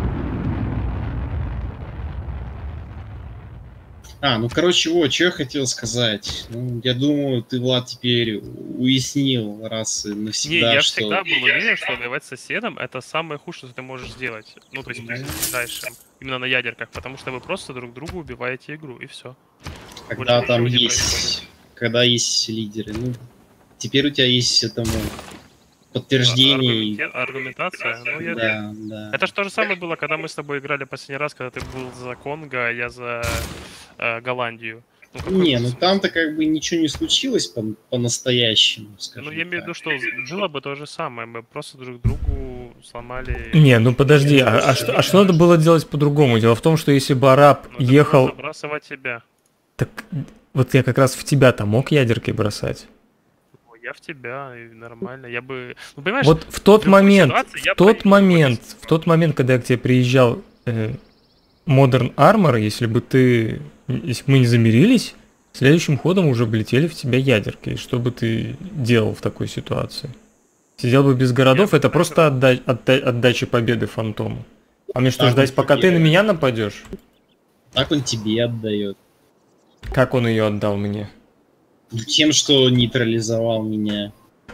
А, ну короче, вот, что я хотел сказать. Ну, я думаю, ты, Влад, теперь уяснил раз и Не, навсегда, я что... всегда был уверен, что воевать с соседом это самое худшее, что ты можешь сделать. Ну, то есть при ближайшем. Именно на ядерках, потому что вы просто друг другу убиваете игру, и все. Когда больше там ничего не есть... Когда есть лидеры. Ну, теперь у тебя есть этому подтверждение. Аргументация, ну я... Да, да. Это же то же самое было, когда мы с тобой играли последний раз, когда ты был за Конго, а я за э, Голландию. Ну, какой Не, был ну смысл? там-то как бы ничего не случилось по- по-настоящему, скажем Ну, я имею в виду, так. что было бы то же самое, мы просто друг другу сломали... Не, ну подожди, а, а что, а что надо было делать по-другому? Дело в том, что если бы араб Надо было ехал... забрасывать тебя. Так вот я как раз в тебя-то мог ядеркой бросать. Ну, я в тебя, и нормально, я бы... Ну, понимаешь, Вот в тот в любой момент, ситуации я в тот проигрываю момент, здесь. в тот момент, когда я к тебе приезжал э, Modern Armor, если бы ты, если бы мы не замирились, следующим ходом уже бы летели в тебя ядерки. И что бы ты делал в такой ситуации? Сидел бы без городов, Я это бы просто отда- отда- отдача победы фантому. А мне что, Так, ждать, ну, пока ты я- на меня нападешь? Так он тебе отдает. Как он ее отдал мне? Тем, что нейтрализовал меня.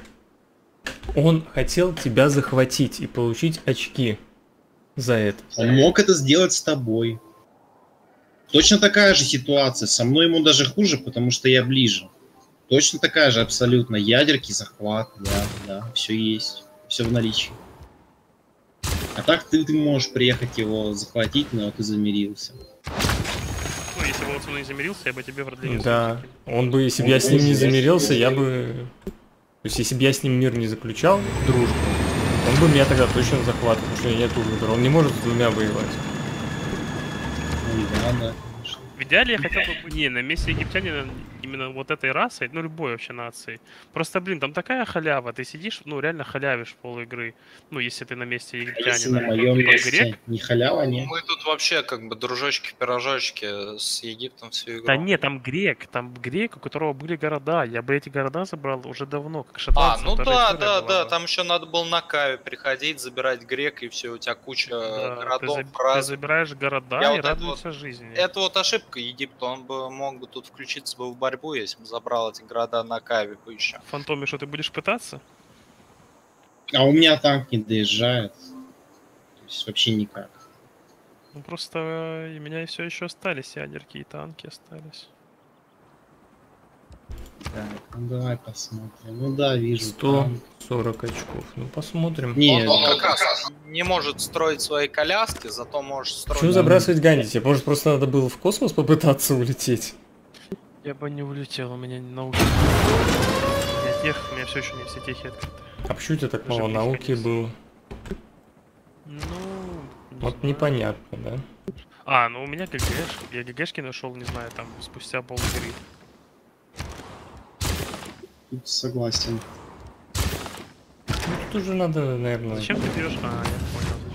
Он хотел тебя захватить и получить очки за это. Он мог это сделать с тобой. Точно такая же ситуация. Со мной ему даже хуже, потому что я ближе. Точно такая же абсолютно. Ядерки, захват, да, да, все есть. Все в наличии. А так ты, ты можешь приехать его захватить, но ты замирился. Ну, если бы он со мной не замирился, я бы тебе продлил. Да, он бы, если бы я с ним не замирился, я бы... То есть, если бы я с ним мир не заключал, дружбу, он бы меня тогда точно захватывал, потому что нет выбора. Он не может с двумя воевать. Ну да, да, конечно. В идеале я хотел бы быть не на месте египтянина именно вот этой расой, ну любой вообще нации. Просто, блин, там такая халява, ты сидишь, ну реально халявишь пол игры. Ну, если ты на месте А если египтянина. на моем Типа месте грек. не халява, не? Мы тут вообще как бы дружочки-пирожочки с Египтом всю игру. Да нет, там грек, там грек, у которого были города. Я бы эти города забрал уже давно, как А, шотландцы. ну та же да, история да, была да, бы. там еще надо было на Каве приходить, забирать грек, и все, у тебя куча Да, ты, городов заб- ты раз. забираешь города Я и вот это радуешься жизни. Это вот ошибка Египта, он бы мог бы тут включиться бы в борьбу, если бы забрал эти города на Каве бы еще. В Фантоме что, ты будешь пытаться? А у меня танк не доезжает. То есть вообще никак. Ну просто э, у меня все еще остались ядерки и танки остались. Так, ну давай посмотрим. Ну да, вижу. сто танк. сорок очков. Ну, посмотрим. Не, Он, он как раз не может строить свои коляски, зато может строить... Почему забрасывать Ганди? Тебе, может, просто надо было в космос попытаться улететь? Я бы не улетел, у меня науки. У меня тех, у меня все еще не все техи открыты. А почему у тебя так Даже мало близко науки не было? Ну, не Вот знаю. непонятно, да? А, ну у меня ГГш. Я ГГшки нашел, не знаю, там спустя полигры. тут согласен. Ну, тут уже надо, наверное... Зачем ты берешь? А, я понял.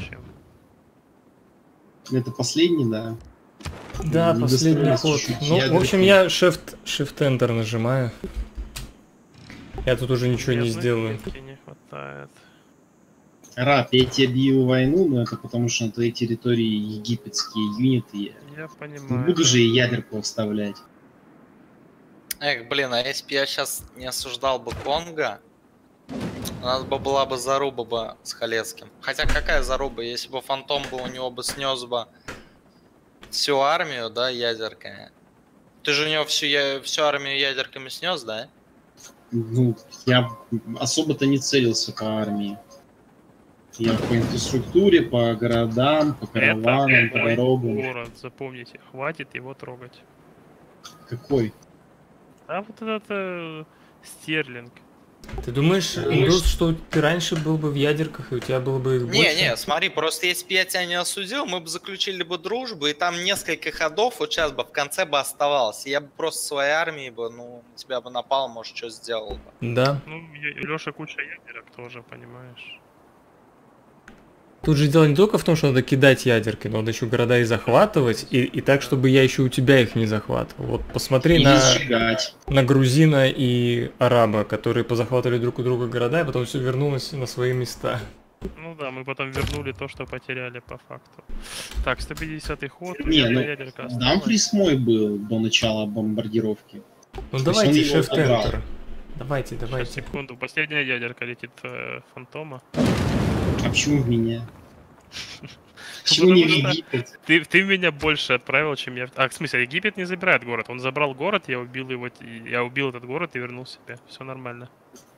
Это последний, да. Да, Не последний доставляется ход. чуть-чуть Ну, в ядерки. общем, я Shift, Shift-Enter нажимаю. Я тут уже ничего не Медной сделаю. клетки не хватает. Раб, я тебе бью войну, но это потому что на твоей территории египетские юниты. Я Не понимаю. буду да. же и ядерку вставлять. Эх, блин, а если бы я сейчас не осуждал бы Конго, у нас бы была бы заруба бы с Халецким. Хотя какая заруба, если бы Фантом был, у него бы снес бы всю армию, да, ядерками. Ты же у него всю, я, всю армию ядерками снес, да? Ну, я особо-то не целился по армии. Я по инфраструктуре, по городам, по караванам, Это по мой дорогам. город, запомните. Хватит его трогать. Какой? А вот этот э, Стерлинг. Ты думаешь, Индус, что ты раньше был бы в ядерках, и у тебя было бы их больше? Не, не, смотри, просто если бы я тебя не осудил, мы бы заключили бы дружбу, и там несколько ходов вот сейчас бы в конце бы оставалось. И я бы просто своей армией бы, ну, на тебя бы напал, может, что сделал бы. Да. Ну, Леша куча ядерок тоже, понимаешь. Тут же дело не только в том, что надо кидать ядерки, но надо еще города и захватывать, и, и так, чтобы я еще у тебя их не захватывал. Вот посмотри Или на, сжигать. на грузина и араба, которые позахватывали друг у друга города, и потом все вернулось на свои места. Ну да, мы потом вернули то, что потеряли по факту. Так, сто пятидесятый ход, Не, одна ну, ядерка осталась. Дамфрис мой был до начала бомбардировки. Ну есть давайте он его Shift забрал. Enter. Давайте, Сейчас, давайте. секунду, последняя ядерка летит э, Фантома. А почему в меня? Почему не в Потому что Египет? Ты, ты меня больше отправил, чем я... А, в смысле, Египет не забирает город. Он забрал город, я убил его, и- я убил этот город и вернул себе. Все нормально.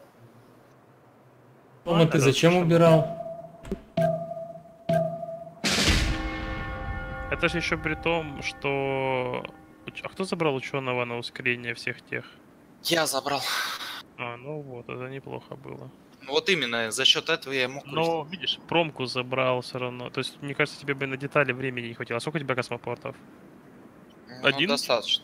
Тома, ты это зачем слушай, убирал? Это же еще при том, что... уч- А кто забрал ученого на ускорение всех тех? Я забрал. А, ну вот, это неплохо было. Ну, вот именно, за счет этого я и мог Но, видишь, промку забрал все равно. То есть, мне кажется, тебе бы на детали времени не хватило. А сколько у тебя космопортов? Ну, один? достаточно.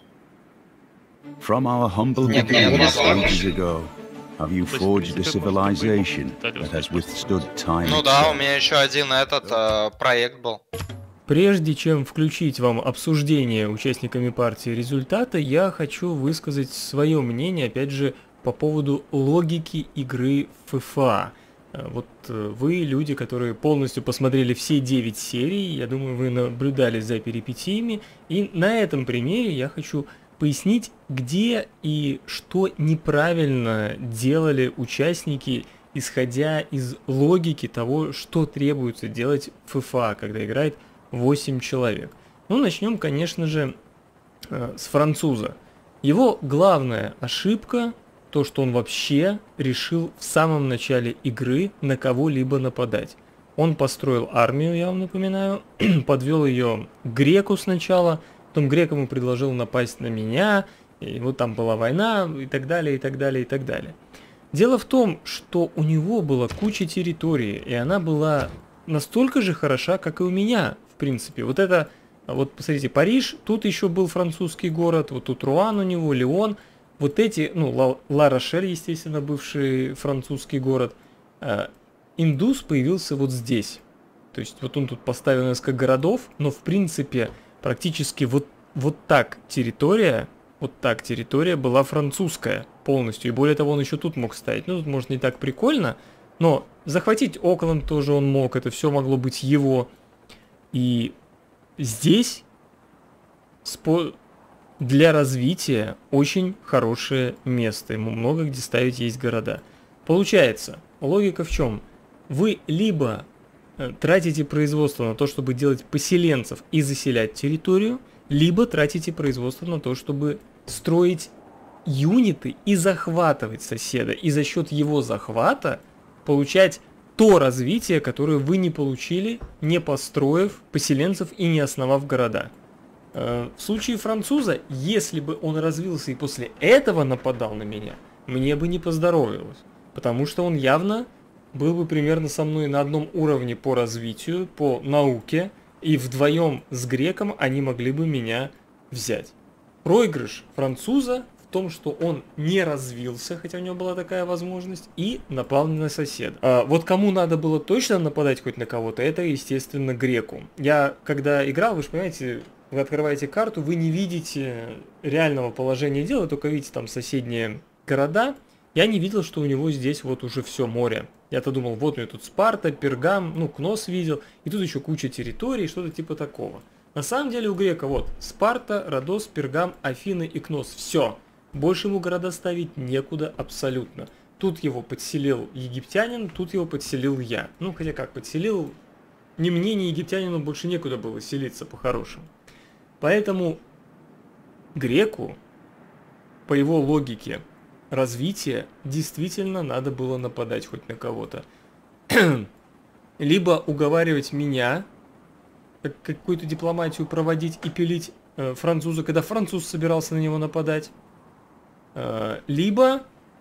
From our humble Нет, beginnings нет, нет. ages ago, have you То есть, forged в a принципе, можно было и civilization детали that has узнать. withstood time Ну да, у itself. меня еще один этот э, проект был. Прежде чем включить вам обсуждение участниками партии результата, я хочу высказать свое мнение, опять же, по поводу логики игры FIFA. Э, Вот э, вы, люди, которые полностью посмотрели все девять серий, я думаю, вы наблюдали за перипетиями, и на этом примере я хочу пояснить, где и что неправильно делали участники, исходя из логики того, что требуется делать в FIFA, когда играет восемь человек. Ну, начнем, конечно же, э, с француза. Его главная ошибка – то, что он вообще решил в самом начале игры на кого-либо нападать. Он построил армию, я вам напоминаю, подвел ее к греку сначала, потом грек ему предложил напасть на меня, и вот там была война, и так далее, и так далее, и так далее. Дело в том, что у него была куча территории, и она была настолько же хороша, как и у меня, в принципе. Вот это, вот посмотрите, Париж, тут еще был французский город, вот тут Руан у него, Лион. Вот эти, ну, Ла, Ла-Рошель, естественно, бывший французский город. Э, Индус появился вот здесь. То есть вот он тут поставил несколько городов, но в принципе практически вот, вот так территория, вот так территория была французская полностью. И более того, он еще тут мог ставить. Ну, тут, может, не так прикольно, но захватить Окленд тоже он мог, это все могло быть его. И здесь спо... для развития очень хорошее место. Ему много где ставить есть города. Получается, логика в чем? Вы либо э, тратите производство на то, чтобы делать поселенцев и заселять территорию, либо тратите производство на то, чтобы строить юниты и захватывать соседа. И за счет его захвата получать то развитие, которое вы не получили, не построив поселенцев и не основав города. В случае француза, если бы он развился и после этого нападал на меня, мне бы не поздоровилось. Потому что он явно был бы примерно со мной на одном уровне по развитию, по науке, и вдвоем с греком они могли бы меня взять. Проигрыш француза в том, что он не развился, хотя у него была такая возможность, и напал на соседа. А вот кому надо было точно нападать хоть на кого-то, это, естественно, греку. Я, когда играл, вы же понимаете, вы открываете карту, вы не видите реального положения дела, только видите там соседние города. Я не видел, что у него здесь вот уже все море. Я-то думал, вот у него тут Спарта, Пергам, ну, Кнос видел, и тут еще куча территорий, что-то типа такого. На самом деле у грека вот Спарта, Родос, Пергам, Афины и Кнос. Все. Больше ему города ставить некуда абсолютно. Тут его подселил египтянин, тут его подселил я. Ну, хотя как подселил, ни мне, ни египтянину больше некуда было селиться по-хорошему. Поэтому греку, по его логике развития, действительно надо было нападать хоть на кого-то. Либо уговаривать меня, какую-то дипломатию проводить и пилить э, француза, когда француз собирался на него нападать. Э, либо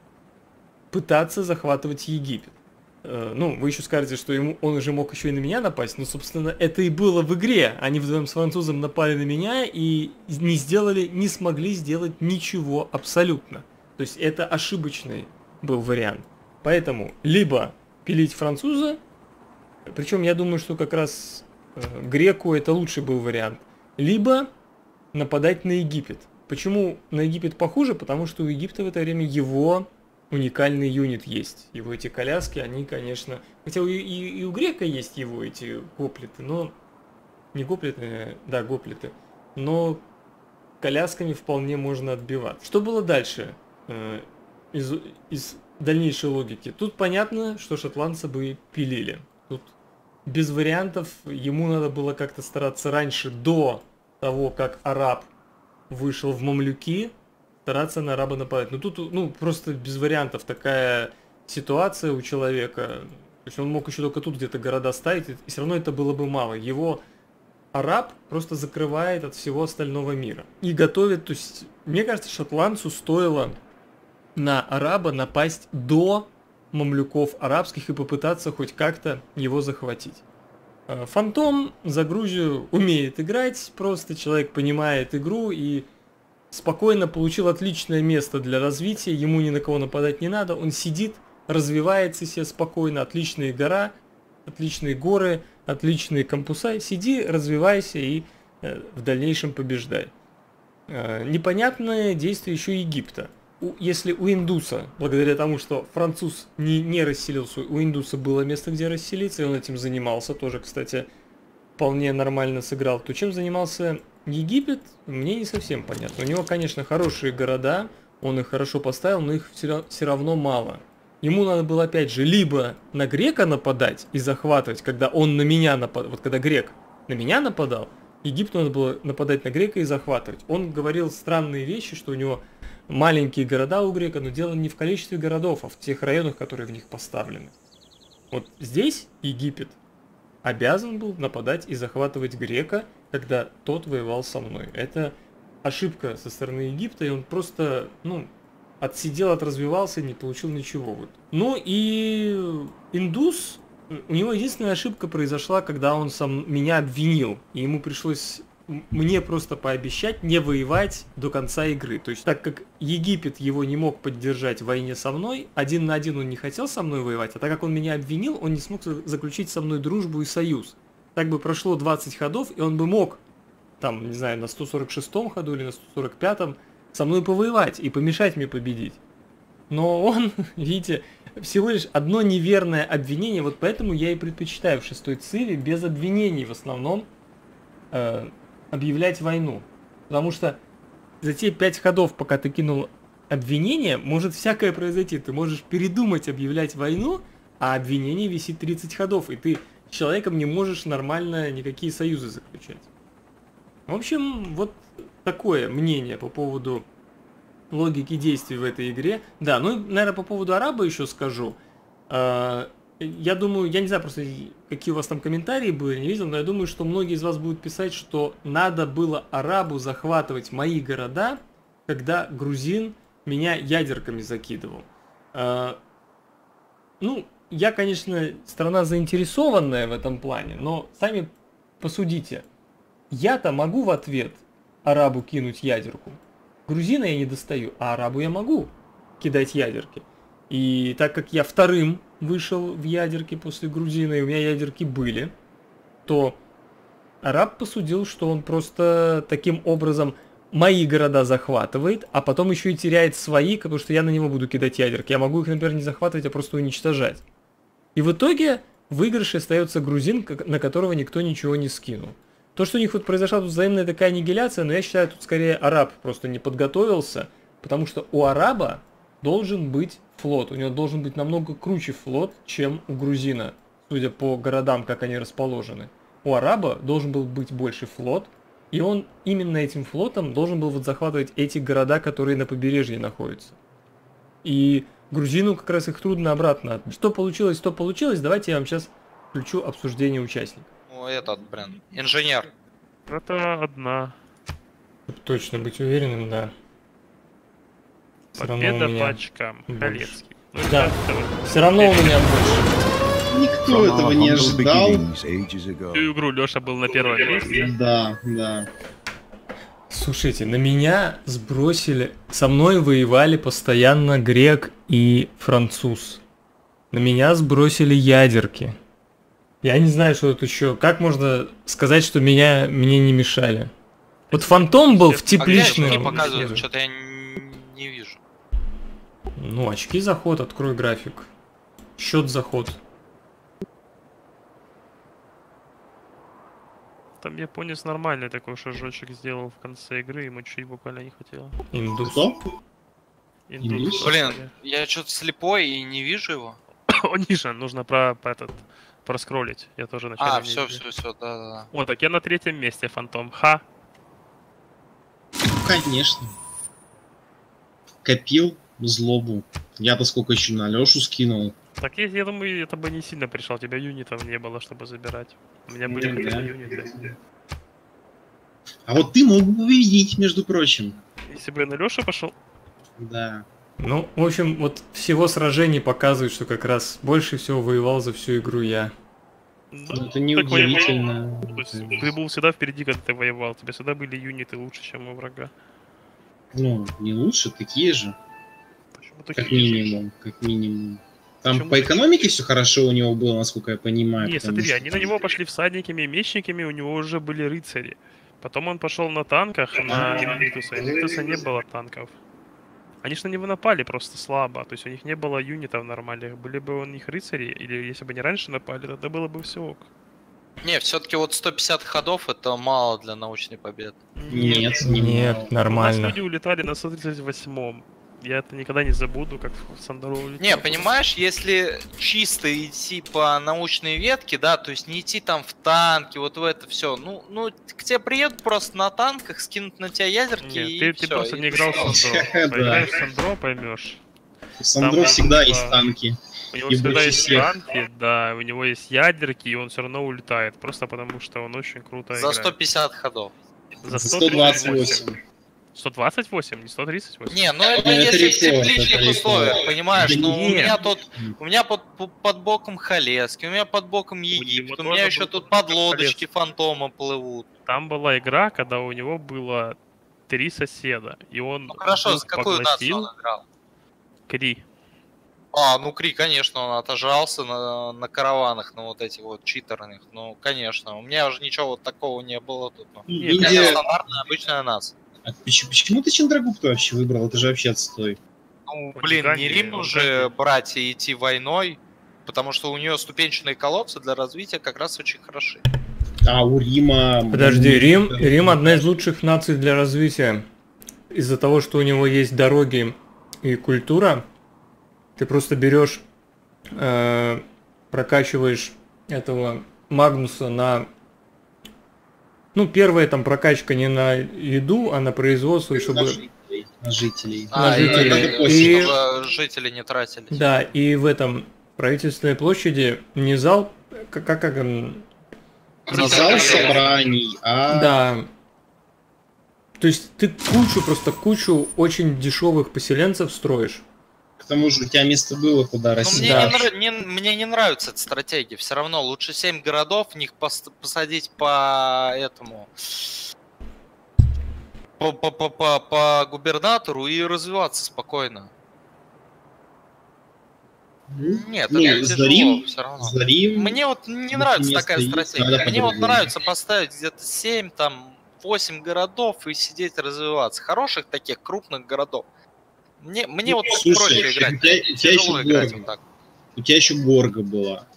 пытаться захватывать Египет. Э, ну, вы еще скажете, что ему, он уже мог еще и на меня напасть, но, собственно, это и было в игре. Они вдвоем с французом напали на меня и не сделали, не смогли сделать ничего абсолютно. То есть это ошибочный был вариант. Поэтому либо пилить француза, причем я думаю, что как раз э, греку это лучший был вариант, либо нападать на Египет. Почему на Египет похуже? Потому что у Египта в это время его уникальный юнит есть. Его эти коляски, они, конечно... Хотя и, и, и у грека есть его эти гоплиты, но... Не гоплиты, да, гоплиты. Но колясками вполне можно отбиваться. Что было дальше? Э, из, из дальнейшей логики. Тут понятно, что шотландца бы пилили. Тут без вариантов, ему надо было как-то стараться раньше, до того, как араб вышел в мамлюки, стараться на араба нападать. Но тут, ну, просто без вариантов такая ситуация у человека. То есть он мог еще только тут где-то города ставить, и все равно это было бы мало. Его араб просто закрывает от всего остального мира. И готовит, то есть, мне кажется, шотландцу стоило на араба напасть до мамлюков арабских и попытаться хоть как-то его захватить. Фантом за Грузию умеет играть, просто человек понимает игру и спокойно получил отличное место для развития, ему ни на кого нападать не надо, он сидит, развивается себе спокойно, отличная гора, отличные горы, отличные кампуса, сиди, развивайся и э, в дальнейшем побеждай. Э, непонятное действие еще Египта. У, если у индуса, благодаря тому, что француз не, не расселился, у индуса было место, где расселиться, и он этим занимался, тоже, кстати, вполне нормально сыграл, то чем занимался Египет, мне не совсем понятно. У него, конечно, хорошие города, он их хорошо поставил, но их все, все равно мало. Ему надо было, опять же, либо на грека нападать и захватывать, когда он на меня нападал, вот когда грек на меня нападал, Египту надо было нападать на грека и захватывать. Он говорил странные вещи, что у него маленькие города у грека, но дело не в количестве городов, а в тех районах, которые в них поставлены. Вот здесь Египет обязан был нападать и захватывать грека, когда тот воевал со мной. Это ошибка со стороны Египта, и он просто, ну, отсидел, отразвивался и не получил ничего. Вот. Ну и индус, у него единственная ошибка произошла, когда он сам меня обвинил, и ему пришлось мне просто пообещать не воевать до конца игры. То есть, так как Египет его не мог поддержать в войне со мной, один на один он не хотел со мной воевать, а так как он меня обвинил, он не смог заключить со мной дружбу и союз. Так бы прошло двадцать ходов, и он бы мог, там, не знаю, на сто сорок шестом ходу или на сто сорок пятом со мной повоевать и помешать мне победить. Но он, видите, всего лишь одно неверное обвинение, вот поэтому я и предпочитаю в шестой циве без обвинений в основном э, объявлять войну. Потому что за те пять ходов, пока ты кинул обвинение, может всякое произойти. Ты можешь передумать объявлять войну, а обвинение висит тридцать ходов, и ты с человеком не можешь нормально никакие союзы заключать. В общем, вот такое мнение по поводу логики действий в этой игре. Да, ну, наверное, по поводу араба еще скажу. Я думаю, я не знаю просто, какие у вас там комментарии были, не видел, но я думаю, что многие из вас будут писать, что надо было арабу захватывать мои города, когда грузин меня ядерками закидывал. Ну, я, конечно, страна заинтересованная в этом плане, но сами посудите. Я-то могу в ответ арабу кинуть ядерку? грузина я не достаю, а арабу я могу кидать ядерки. И так как я вторым вышел в ядерке после грузина, и у меня ядерки были, то араб посудил, что он просто таким образом мои города захватывает, а потом еще и теряет свои, потому что я на него буду кидать ядерки. Я могу их, например, не захватывать, а просто уничтожать. И в итоге в выигрыше остается грузин, на которого никто ничего не скинул. То, что у них вот произошла тут взаимная такая аннигиляция, но я считаю, тут скорее араб просто не подготовился, потому что у араба должен быть флот, у него должен быть намного круче флот, чем у грузина, судя по городам, как они расположены. У араба должен был быть больше флот, и он именно этим флотом должен был вот захватывать эти города, которые на побережье находятся. И грузину как раз их трудно обратно. Что получилось, то получилось. Давайте я вам сейчас включу обсуждение участников. Ну, этот, блин, инженер. Это одна. Чтобы точно быть уверенным, да. Все равно у Победа меня по очкам. больше. Халецкий. Ну, Да. это вот Все равно у меня больше. Никто From этого our не humble ожидал. beginnings ages ago. Всю игру Леша был на первом месте. Да, да. Слушайте, на меня сбросили, со мной воевали постоянно грек и француз. На меня сбросили ядерки. Я не знаю, что тут еще. Как можно сказать, что меня мне не мешали? Вот фантом был в А где тепличном. очки показывают? Что-то я н- не вижу. Ну, очки заход, открой график. Счет заход. Там японец нормальный такой шажочек сделал в конце игры, ему чуть буквально не хватило. Индус. Кто? Индус. Блин, я что-то слепой и не вижу его. О, ниже, нужно про, про этот проскроллить. Я тоже начал. А, все, все, все, да, да, да. Вот, так я на третьем месте, Фантом. Ха. Конечно. Копил злобу. Я-то сколько еще на Лешу скинул. Так я, я думаю, это бы не сильно пришел. У тебя юнитов не было, чтобы забирать. У меня были Ну, хотя да. бы юниты. А вот ты мог бы победить, между прочим. Если бы я на Лешу пошел, Да. Ну, в общем, вот всего сражений показывает, что как раз больше всего воевал за всю игру я. Ну, это не так воевал. удивительно. То есть ты был всегда впереди, когда ты воевал. У тебя всегда были юниты лучше, чем у врага. Ну, не лучше, такие же. Почему Как такие же? минимум, как минимум. Там Почему по такие? экономике все хорошо у него было, насколько я понимаю. Нет, потому смотри, что они на него пошли всадниками и мечниками, у него уже были рыцари. Потом он пошел на танках на Инвиктуса. Инвиктуса не было танков. Они же на него напали просто слабо. То есть у них не было юнитов нормальных. Были бы у них рыцари, или если бы они раньше напали, тогда было бы все ок. Не, все-таки вот сто пятьдесят ходов это мало для научной победы. Нет, не Нет, мало. У нас нормально. люди улетали на сто тридцать восьмом. Я это никогда не забуду, как в Сандору улетел. Не, понимаешь, если чисто идти по научной ветке, да, то есть не идти там в танки, вот в это все, ну, ну, к тебе приедут просто на танках, скинут на тебя ядерки Нет, и ты, ты всё, просто и не играл в Да. Сандро. Поиграешь в Сандро, поймешь. У Сандро Там, всегда типа, есть танки. У него И всегда больше есть всех. танки, да, у него есть ядерки, и он все равно улетает. Просто потому, что он очень круто За играет. сто пятьдесят ходов. За сто двадцать восемь. сто двадцать восемь, не сто тридцать восемь. Не, ну это Ну, это если в рекорд, тепличных это рекорд. условиях, понимаешь, Да ну у нет. меня тут, у меня под, под боком Халецкий, у меня под боком Египет, у него меня тоже еще был тут под под боком лодочки фантома плывут. Там была игра, когда у него было три соседа, и он Ну хорошо, двух с какую нацию поглотил. он играл? Кри. А, ну Кри, конечно, он отожрался на, на караванах, на вот этих вот читерных. Ну, конечно. У меня уже ничего вот такого не было тут. Ну. Нет, Это Индия... стандартная обычная нация. А почему, почему ты Чандрагупта вообще выбрал? Это же вообще отстой. Ну, Вот блин, Ганди, не Рим вот уже Ганди. брать и идти войной, потому что у нее ступенчатые колодцы для развития как раз очень хороши. А у Рима... Подожди, м, Рим, Рим одна из лучших наций для развития. Из-за того, что у него есть дороги и культура, ты просто берешь, э, прокачиваешь этого Магнуса на... Ну, первая там прокачка не на еду, а на производство, и На чтобы... жителей. На жителей. А, На и жителей. это И- чтобы жители не тратились. Да, и в этом правительственной площади не зал, как, как, как он, Не зал собраний, а... да. То есть ты кучу, просто кучу очень дешевых поселенцев строишь. К тому же у тебя место было, куда Но расти. мне, Да. не нрав- не- мне не нравится эта стратегия. Все равно лучше семь городов, в них пос- посадить по этому. по, по, по, по, по губернатору и развиваться спокойно. Нет, Ну, это за тяжело Рим, все равно. за Рим, Мне вот не ну, нравится место такая есть, стратегия. надо Мне вот по-другому. нравится поставить где-то семь, там, восемь городов и сидеть развиваться. Хороших таких крупных городов. Мне, мне Ну, вот слушай, проще играть. у тебя- у тебя Тяжело еще играть Горго. вот так. У тебя еще Горга была.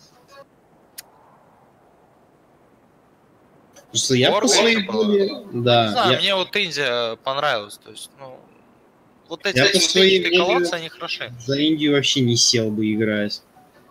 Просто я Горго по своей еще была? воле... Да, Не знаю, я, мне вот Индия понравилась. То есть, ну, вот эти Я по своей ступенчатые воле- колодцы, они хороши. за Индию вообще не сел бы играть.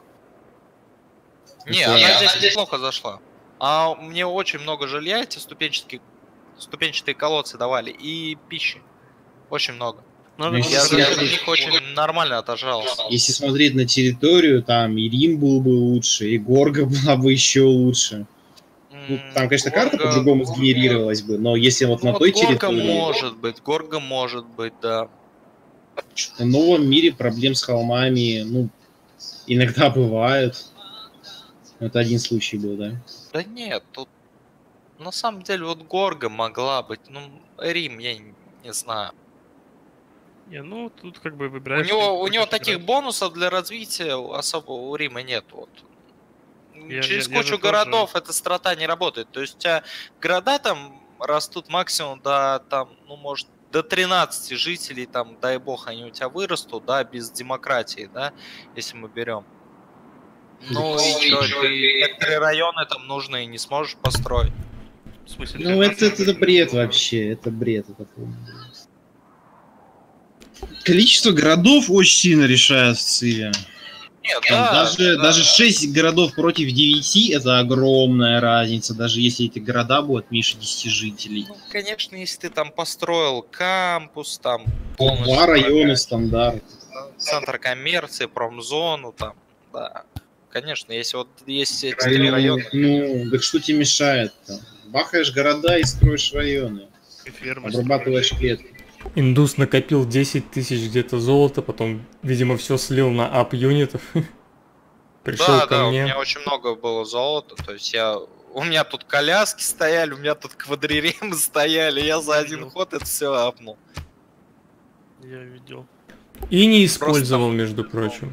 Не, Это- она здесь неплохо зашла. А мне очень много жилья эти ступенчатые, ступенчатые колодцы давали и пищи. Очень много. Надо Ну, было Я за я- счет сказать, них очень нормально отожрался. Если смотреть на территорию, там и Рим был бы лучше, и Горга была бы еще лучше. Ну, там, конечно, карта Горго- по-другому сгенерировалась бы, но если вот Ну, на той вот Горго территории, может быть, Горго может быть, да. в новом мире проблем с холмами, ну, иногда бывают. Это один случай был, да? Да нет, тут на самом деле вот Горго могла быть, ну, Рим, я не, не знаю. Не, ну тут как бы У выбираешь. него, что у хочешь него таких играть. бонусов для развития особо у Рима нет. Вот. Я- Через я- я кучу же тоже- городов эта страта не работает. То есть у тебя города там растут максимум до, там, ну, может, до тринадцати жителей, там, дай бог, они у тебя вырастут, да, без демократии, да, если мы берем. Ну и что, ты некоторые районы там нужные не сможешь построить. В смысле, Ну, это, тринадцать? это, бред вообще, это бред. Это полный бред. Количество городов очень сильно решает в Циве. Нет, Там да, даже, да. даже шесть городов против девяти это огромная разница, даже если эти города будут меньше десяти жителей. Ну, конечно, если ты там построил кампус, там полностью Два района такая, стандарт. центр коммерции, промзону, там, да. Конечно, если вот есть эти три Районы, района, ну, так что тебе мешает-то? Бахаешь города и строишь районы. И фермы Обрабатываешь клетки. Индус накопил десять тысяч где-то золота, потом, видимо, все слил на ап юнитов. Пришел да, ко да, у мне. меня очень много было золота, то есть я, у меня тут коляски стояли, у меня тут квадриремы стояли, я за один Видел. ход это все апнул. Я видел. И не использовал, там- между прочим.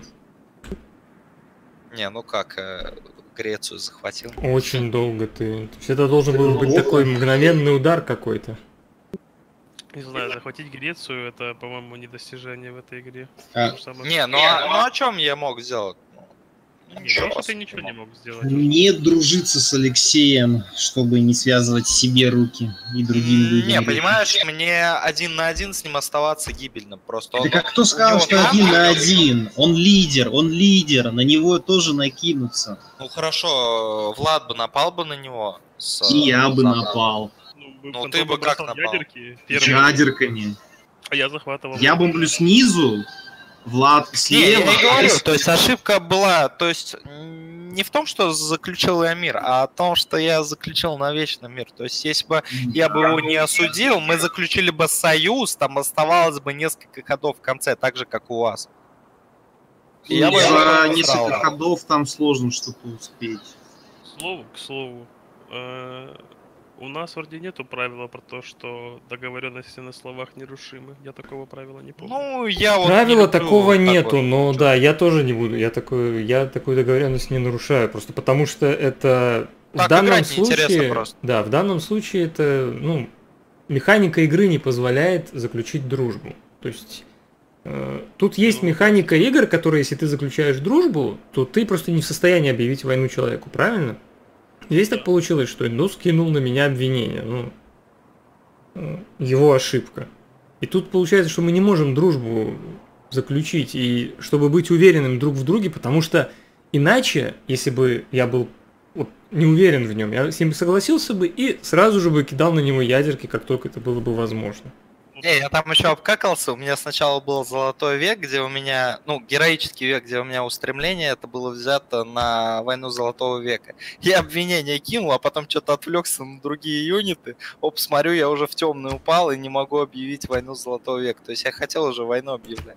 Не, ну как, э, Грецию захватил. Очень долго ты. То есть это должен был быть Плохо. такой мгновенный удар какой-то. Не знаю, захватить Грецию это, по-моему, не достижение в этой игре. А, То же самое- Не, ну, а, ну о чем я мог сделать? Ну, Не, ничего, то, что по ты сути, ничего не мог сделать. Не дружиться с Алексеем, чтобы не связывать себе руки и другим людям. Не, понимаешь, мне один на один с ним оставаться гибельно просто. Да Он- как кто у сказал, него что там- один на один? Он лидер, он лидер, на него тоже накинутся. Ну хорошо, Влад бы напал бы на него. с, И я бы Запада. напал. Ну, Ну, Антон ты бы как бросал напал? ядерки, первые, Ядерками. а я захватывал. Я бомблю снизу, Влад Не, слева. я и а говорю, ты с- то есть ошибка была, то есть м, не в том, что заключил я мир, а в том, что я заключил навечно мир. То есть если бы я бы его не осудил, мы заключили бы союз, там оставалось бы несколько ходов в конце, так же, как у вас. И я бы его За посрал. несколько ходов там сложно что-то успеть. К слову, к слову, э, у нас вроде нету правила про то, что договоренности на словах нерушимы. Я такого правила не помню. Ну, я вот не Правила люблю такого вот так нету, вот. но да, я тоже не буду. Я такой, я такую договоренность не нарушаю, просто потому что это Так в данном играть неинтересно случае, просто. да, в данном случае это, ну, механика игры не позволяет заключить дружбу. То есть э, тут есть Ну. механика игр, которые, если ты заключаешь дружбу, то ты просто не в состоянии объявить войну человеку, правильно? Здесь так получилось, что Индус кинул на меня обвинение, ну, э, его ошибка. И тут получается, что мы не можем дружбу заключить, и чтобы быть уверенным друг в друге, потому что иначе, если бы я был вот, не уверен в нем, я с ним согласился бы и сразу же бы кидал на него ядерки, как только это было бы возможно. Не, я там еще обкакался. У меня сначала был золотой век, где у меня, ну, героический век, где у меня устремление, это было взято на войну золотого века. Я обвинение кинул, а потом что-то отвлекся на другие юниты. Оп, смотрю, я уже в темный упал и не могу объявить войну золотого века. То есть я хотел уже войну объявлять.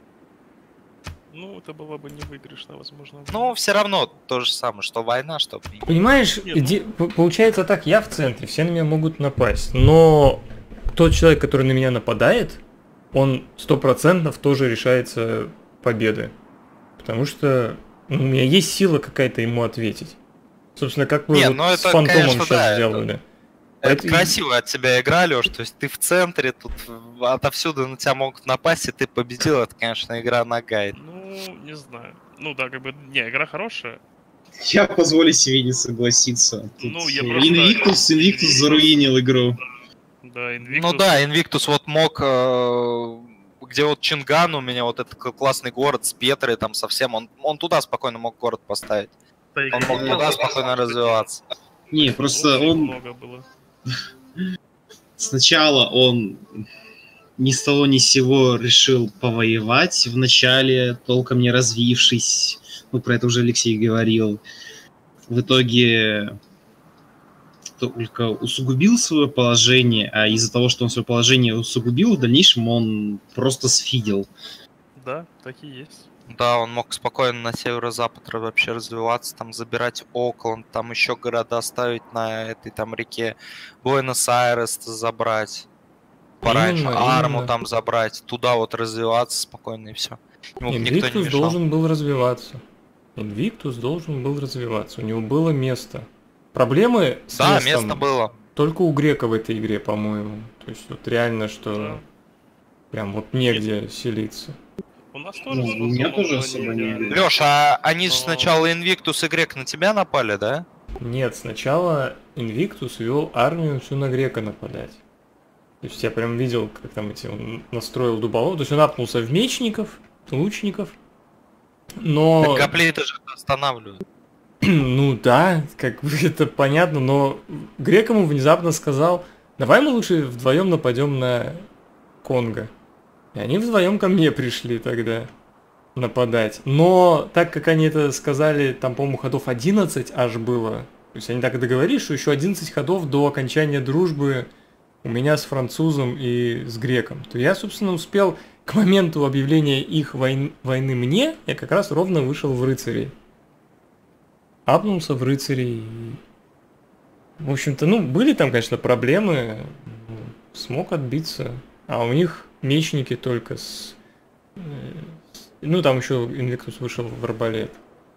Ну, это было бы не выигрышно, возможно. Ну, все равно то же самое, что война, что... Понимаешь, Не, ну- иде- п- получается так, я в центре, все на меня могут напасть, но тот человек, который на меня нападает, он сто процентов тоже решается победы. Потому что ну, у меня есть сила какая-то ему ответить. Собственно, как вы Не, вот ну с это, Фантомом конечно, сейчас да, сделали. Это Поэтому- красиво от тебя игра, Лёш, то есть ты в центре, тут отовсюду на тебя могут напасть, и ты победил, это, конечно, игра на гайд. Ну, не знаю. Ну да, как бы, не, игра хорошая. Я позволю себе не согласиться. Тут Ну, я просто- Invictus, Invictus заруинил игру. Да, Invictus. Ну да, Invictus вот мог, э, где вот Чинган у меня, вот этот к- классный город с Петрой там совсем, он, он туда спокойно мог город поставить. Он мог туда спокойно развиваться. Не, просто Очень он много было. сначала он ни с того ни с сего решил повоевать в начале, толком не развившись. Ну, про это уже Алексей говорил. В итоге только усугубил свое положение, а из-за того, что он свое положение усугубил, в дальнейшем он просто сфидел. Да, так и есть. Да, он мог спокойно на северо-запад вообще развиваться, там забирать Окленд, там еще города ставить на этой там реке, Буэнос-Айрес забрать, пораньше Именно, Арму именно. там забрать, туда вот развиваться спокойно и все. Ему бы никто не Invictus мешал. должен был развиваться. Invictus должен был развиваться. У него было место. Проблемы с Да, местом место было. только у Грека в этой игре, по-моему. То есть вот реально, что Да. прям вот негде селиться. У нас тоже. Ну, с у меня Фантомом тоже было особо не не идеально. видно. Лёш, а они же Но- сначала Invictus и Грек на тебя напали, да? Нет, сначала Invictus вел армию всю на Грека нападать. То есть я прям видел, как там эти он настроил дуболов. То есть он апнулся в мечников, лучников. Но... Так гоплей-то же останавливают. Ну да, как бы это понятно, но Грек ему внезапно сказал, давай мы лучше вдвоем нападем на Конго. И они вдвоем ко мне пришли тогда нападать. Но так как они это сказали, там, по-моему, ходов одиннадцать аж было. То есть они так и договорились, что еще одиннадцать ходов до окончания дружбы у меня с французом и с греком. То я, собственно, успел к моменту объявления их войн- войны мне, я как раз ровно вышел в рыцарей. Апнулся в рыцарей. и, В общем-то, ну, были там, конечно, проблемы. Смог отбиться. А у них мечники только с... э, с- Ну, там еще Invictus вышел в арбалет.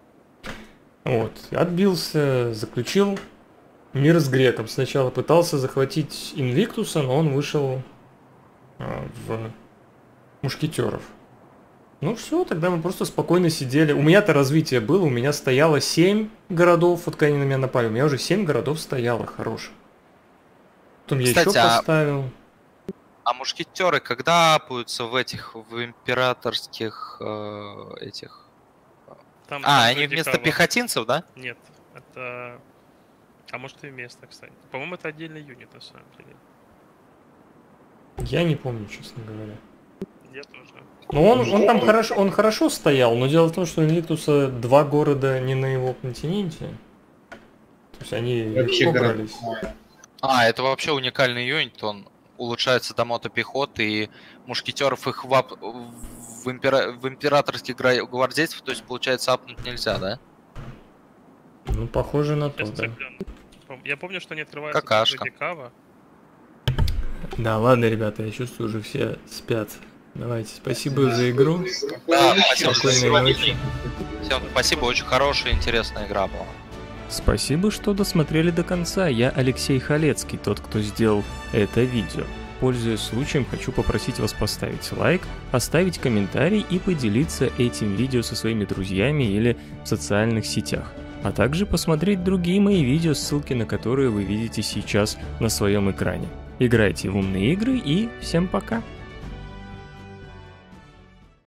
Вот. Отбился, заключил мир с греком. Сначала пытался захватить Invictus, но он вышел а, в мушкетеров. Ну все, тогда мы просто спокойно сидели. У меня-то развитие было, у меня стояло семь городов, вот когда они на меня напали, у меня уже семь городов стояло, хороших. Потом я Кстати, еще а- поставил. А мушкетеры когда апаются в этих, в императорских э, этих... Там- А, там они вроде вместо кого. пехотинцев, да? Нет, это... А может и вместо, кстати. По-моему, это отдельный юнит, на самом деле. Я не помню, честно говоря. Я тоже. Но он, он там хорошо, он хорошо стоял, но дело в том, что у Invictus два города не на его континенте. То есть они Вообще легко города. брались. А, это вообще уникальный юнит, он улучшается до мотопехоты, и мушкетеров их в, ап- в, импера- в императорских гра- гвардейцев, то есть, получается, апнуть нельзя, да? Ну, похоже на то, Сейчас да. гляну. Пом- Я помню, что не открывается Какашка. вроде кава. Да, ладно, ребята, я чувствую, уже все спят. Давайте, спасибо за игру. Да, спасибо за Спокойной сегодня. ночи. Всем спасибо, очень хорошая, интересная игра была. Спасибо, что досмотрели до конца. Я Алексей Халецкий, тот, кто сделал это видео. Пользуясь случаем, хочу попросить вас поставить лайк, оставить комментарий и поделиться этим видео со своими друзьями или в социальных сетях. А также посмотреть другие мои видео, ссылки на которые вы видите сейчас на своем экране. Играйте в умные игры и всем пока!